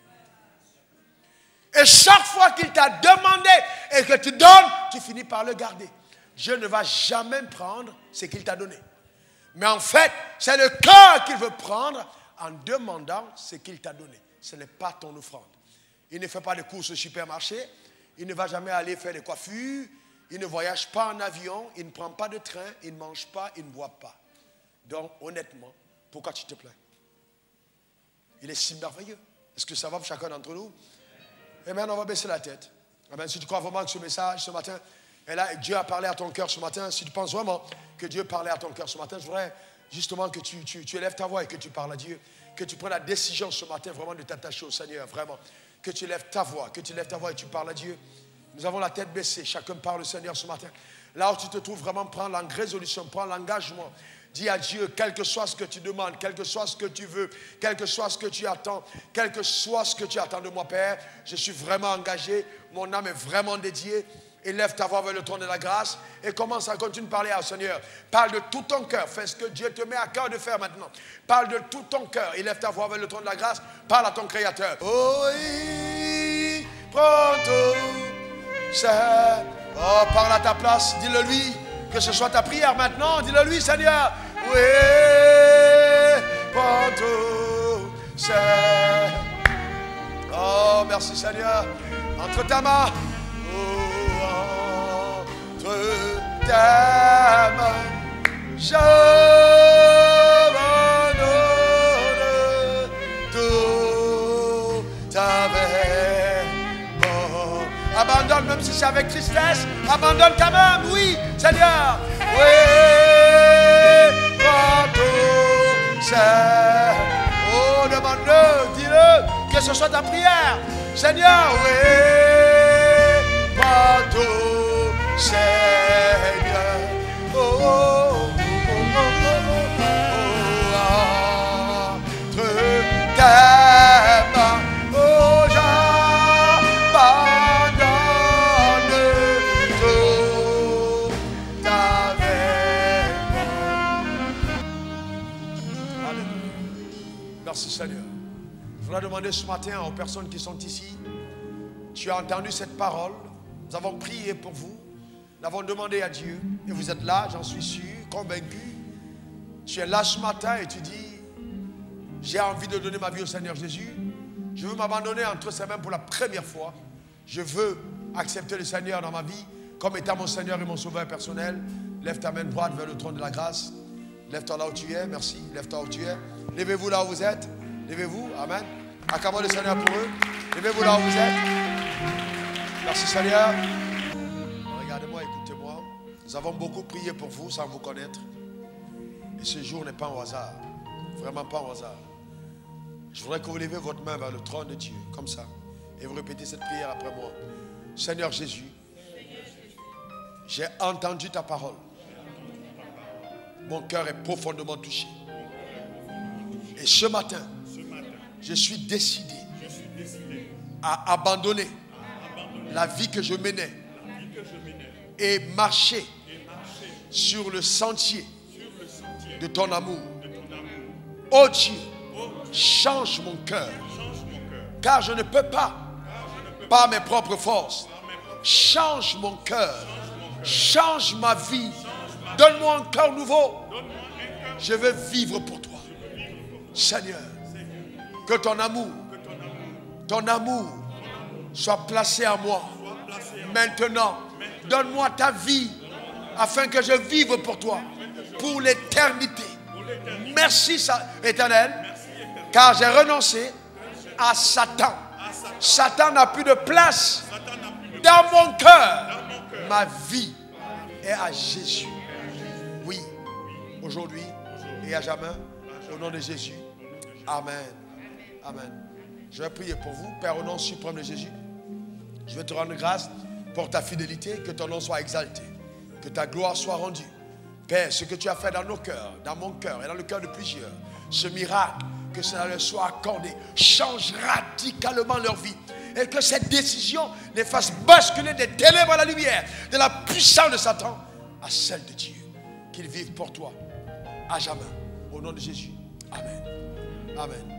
Et chaque fois qu'il t'a demandé et que tu donnes, tu finis par le garder. Dieu ne va jamais prendre ce qu'il t'a donné. Mais en fait, c'est le cœur qu'il veut prendre en demandant ce qu'il t'a donné. Ce n'est pas ton offrande. Il ne fait pas de courses au supermarché. Il ne va jamais aller faire des coiffures. Il ne voyage pas en avion. Il ne prend pas de train. Il ne mange pas. Il ne boit pas. Donc, honnêtement, pourquoi tu te plains? Il est si merveilleux. Est-ce que ça va pour chacun d'entre nous? Eh bien, on va baisser la tête. Eh bien, si tu crois vraiment que ce message, ce matin, et là, Dieu a parlé à ton cœur ce matin, si tu penses vraiment que Dieu parlait à ton cœur ce matin, je voudrais justement que tu, tu, tu élèves ta voix et que tu parles à Dieu. Que tu prennes la décision ce matin vraiment de t'attacher au Seigneur, vraiment. Que tu lèves ta voix, que tu lèves ta voix et tu parles à Dieu. Nous avons la tête baissée. Chacun parle au Seigneur ce matin. Là où tu te trouves, vraiment prends la résolution, prends l'engagement. Dis à Dieu, quel que soit ce que tu demandes, quel que soit ce que tu veux, quel que soit ce que tu attends, quel que soit ce que tu attends de moi, Père, je suis vraiment engagé, mon âme est vraiment dédiée. Élève ta voix vers le trône de la grâce et commence à continuer de parler au Seigneur. Parle de tout ton cœur. Fais ce que Dieu te met à cœur de faire maintenant. Parle de tout ton cœur. Élève ta voix vers le trône de la grâce. Parle à ton Créateur. Oh oui, pronto, c'est... Oh, parle à ta place. Dis-le lui. Que ce soit ta prière maintenant. Dis-le lui, Seigneur. Oui, pronto, c'est... Oh, merci, Seigneur. Entre ta main. Ta main, j'abandonne tout avec moi. Abandonne même si c'est avec tristesse. Abandonne quand même, oui, Seigneur. Oui, partout, c'est. Oh, demande-le, dis-le, que ce soit ta prière. Seigneur, oui, partout. Seigneur, oh, oh, oh, oh, oh, oh, entre tes mains, oh, j'abandonne tout avec moi. Alléluia. Merci Seigneur. Je voudrais demander ce matin aux personnes qui sont ici, tu as entendu cette parole, nous avons prié pour vous. Nous avons demandé à Dieu, et vous êtes là, j'en suis sûr, convaincu. Tu es là ce matin et tu dis, j'ai envie de donner ma vie au Seigneur Jésus. Je veux m'abandonner entre ses mains pour la première fois. Je veux accepter le Seigneur dans ma vie comme étant mon Seigneur et mon Sauveur personnel. Lève ta main droite vers le trône de la grâce. Lève-toi là où tu es, merci. Lève-toi où tu es. Levez-vous là où vous êtes. Levez-vous, amen. Acclamons le Seigneur pour eux. Levez-vous là où vous êtes. Merci Seigneur. Regardez-moi, écoutez-moi. Nous avons beaucoup prié pour vous sans vous connaître. Et ce jour n'est pas un hasard. Vraiment pas un hasard. Je voudrais que vous levez votre main vers le trône de Dieu, comme ça. Et vous répétez cette prière après moi. Seigneur Jésus, j'ai entendu ta parole. Mon cœur est profondément touché. Et ce matin, je suis décidé à abandonner la vie que je menais et marcher sur le sentier de ton amour. Oh Dieu, change mon cœur, car je ne peux pas, par mes propres forces. Change mon cœur, change ma vie, donne-moi un cœur nouveau. Je veux vivre pour toi. Seigneur, que ton amour, ton amour soit placé en moi. Maintenant, donne-moi ta vie afin que je vive pour toi, pour l'éternité. Merci, Éternel, car j'ai renoncé à Satan. Satan n'a plus de place dans mon cœur. Ma vie est à Jésus. Oui, aujourd'hui et à jamais, au nom de Jésus. Amen. Amen. Je vais prier pour vous, Père, au nom suprême de Jésus. Je vais te rendre grâce pour ta fidélité, que ton nom soit exalté, que ta gloire soit rendue. Père, ce que tu as fait dans nos cœurs, dans mon cœur et dans le cœur de plusieurs, ce miracle, que cela leur soit accordé, change radicalement leur vie. Et que cette décision les fasse basculer des ténèbres à la lumière, de la puissance de Satan à celle de Dieu. Qu'ils vivent pour toi, à jamais. Au nom de Jésus. Amen. Amen.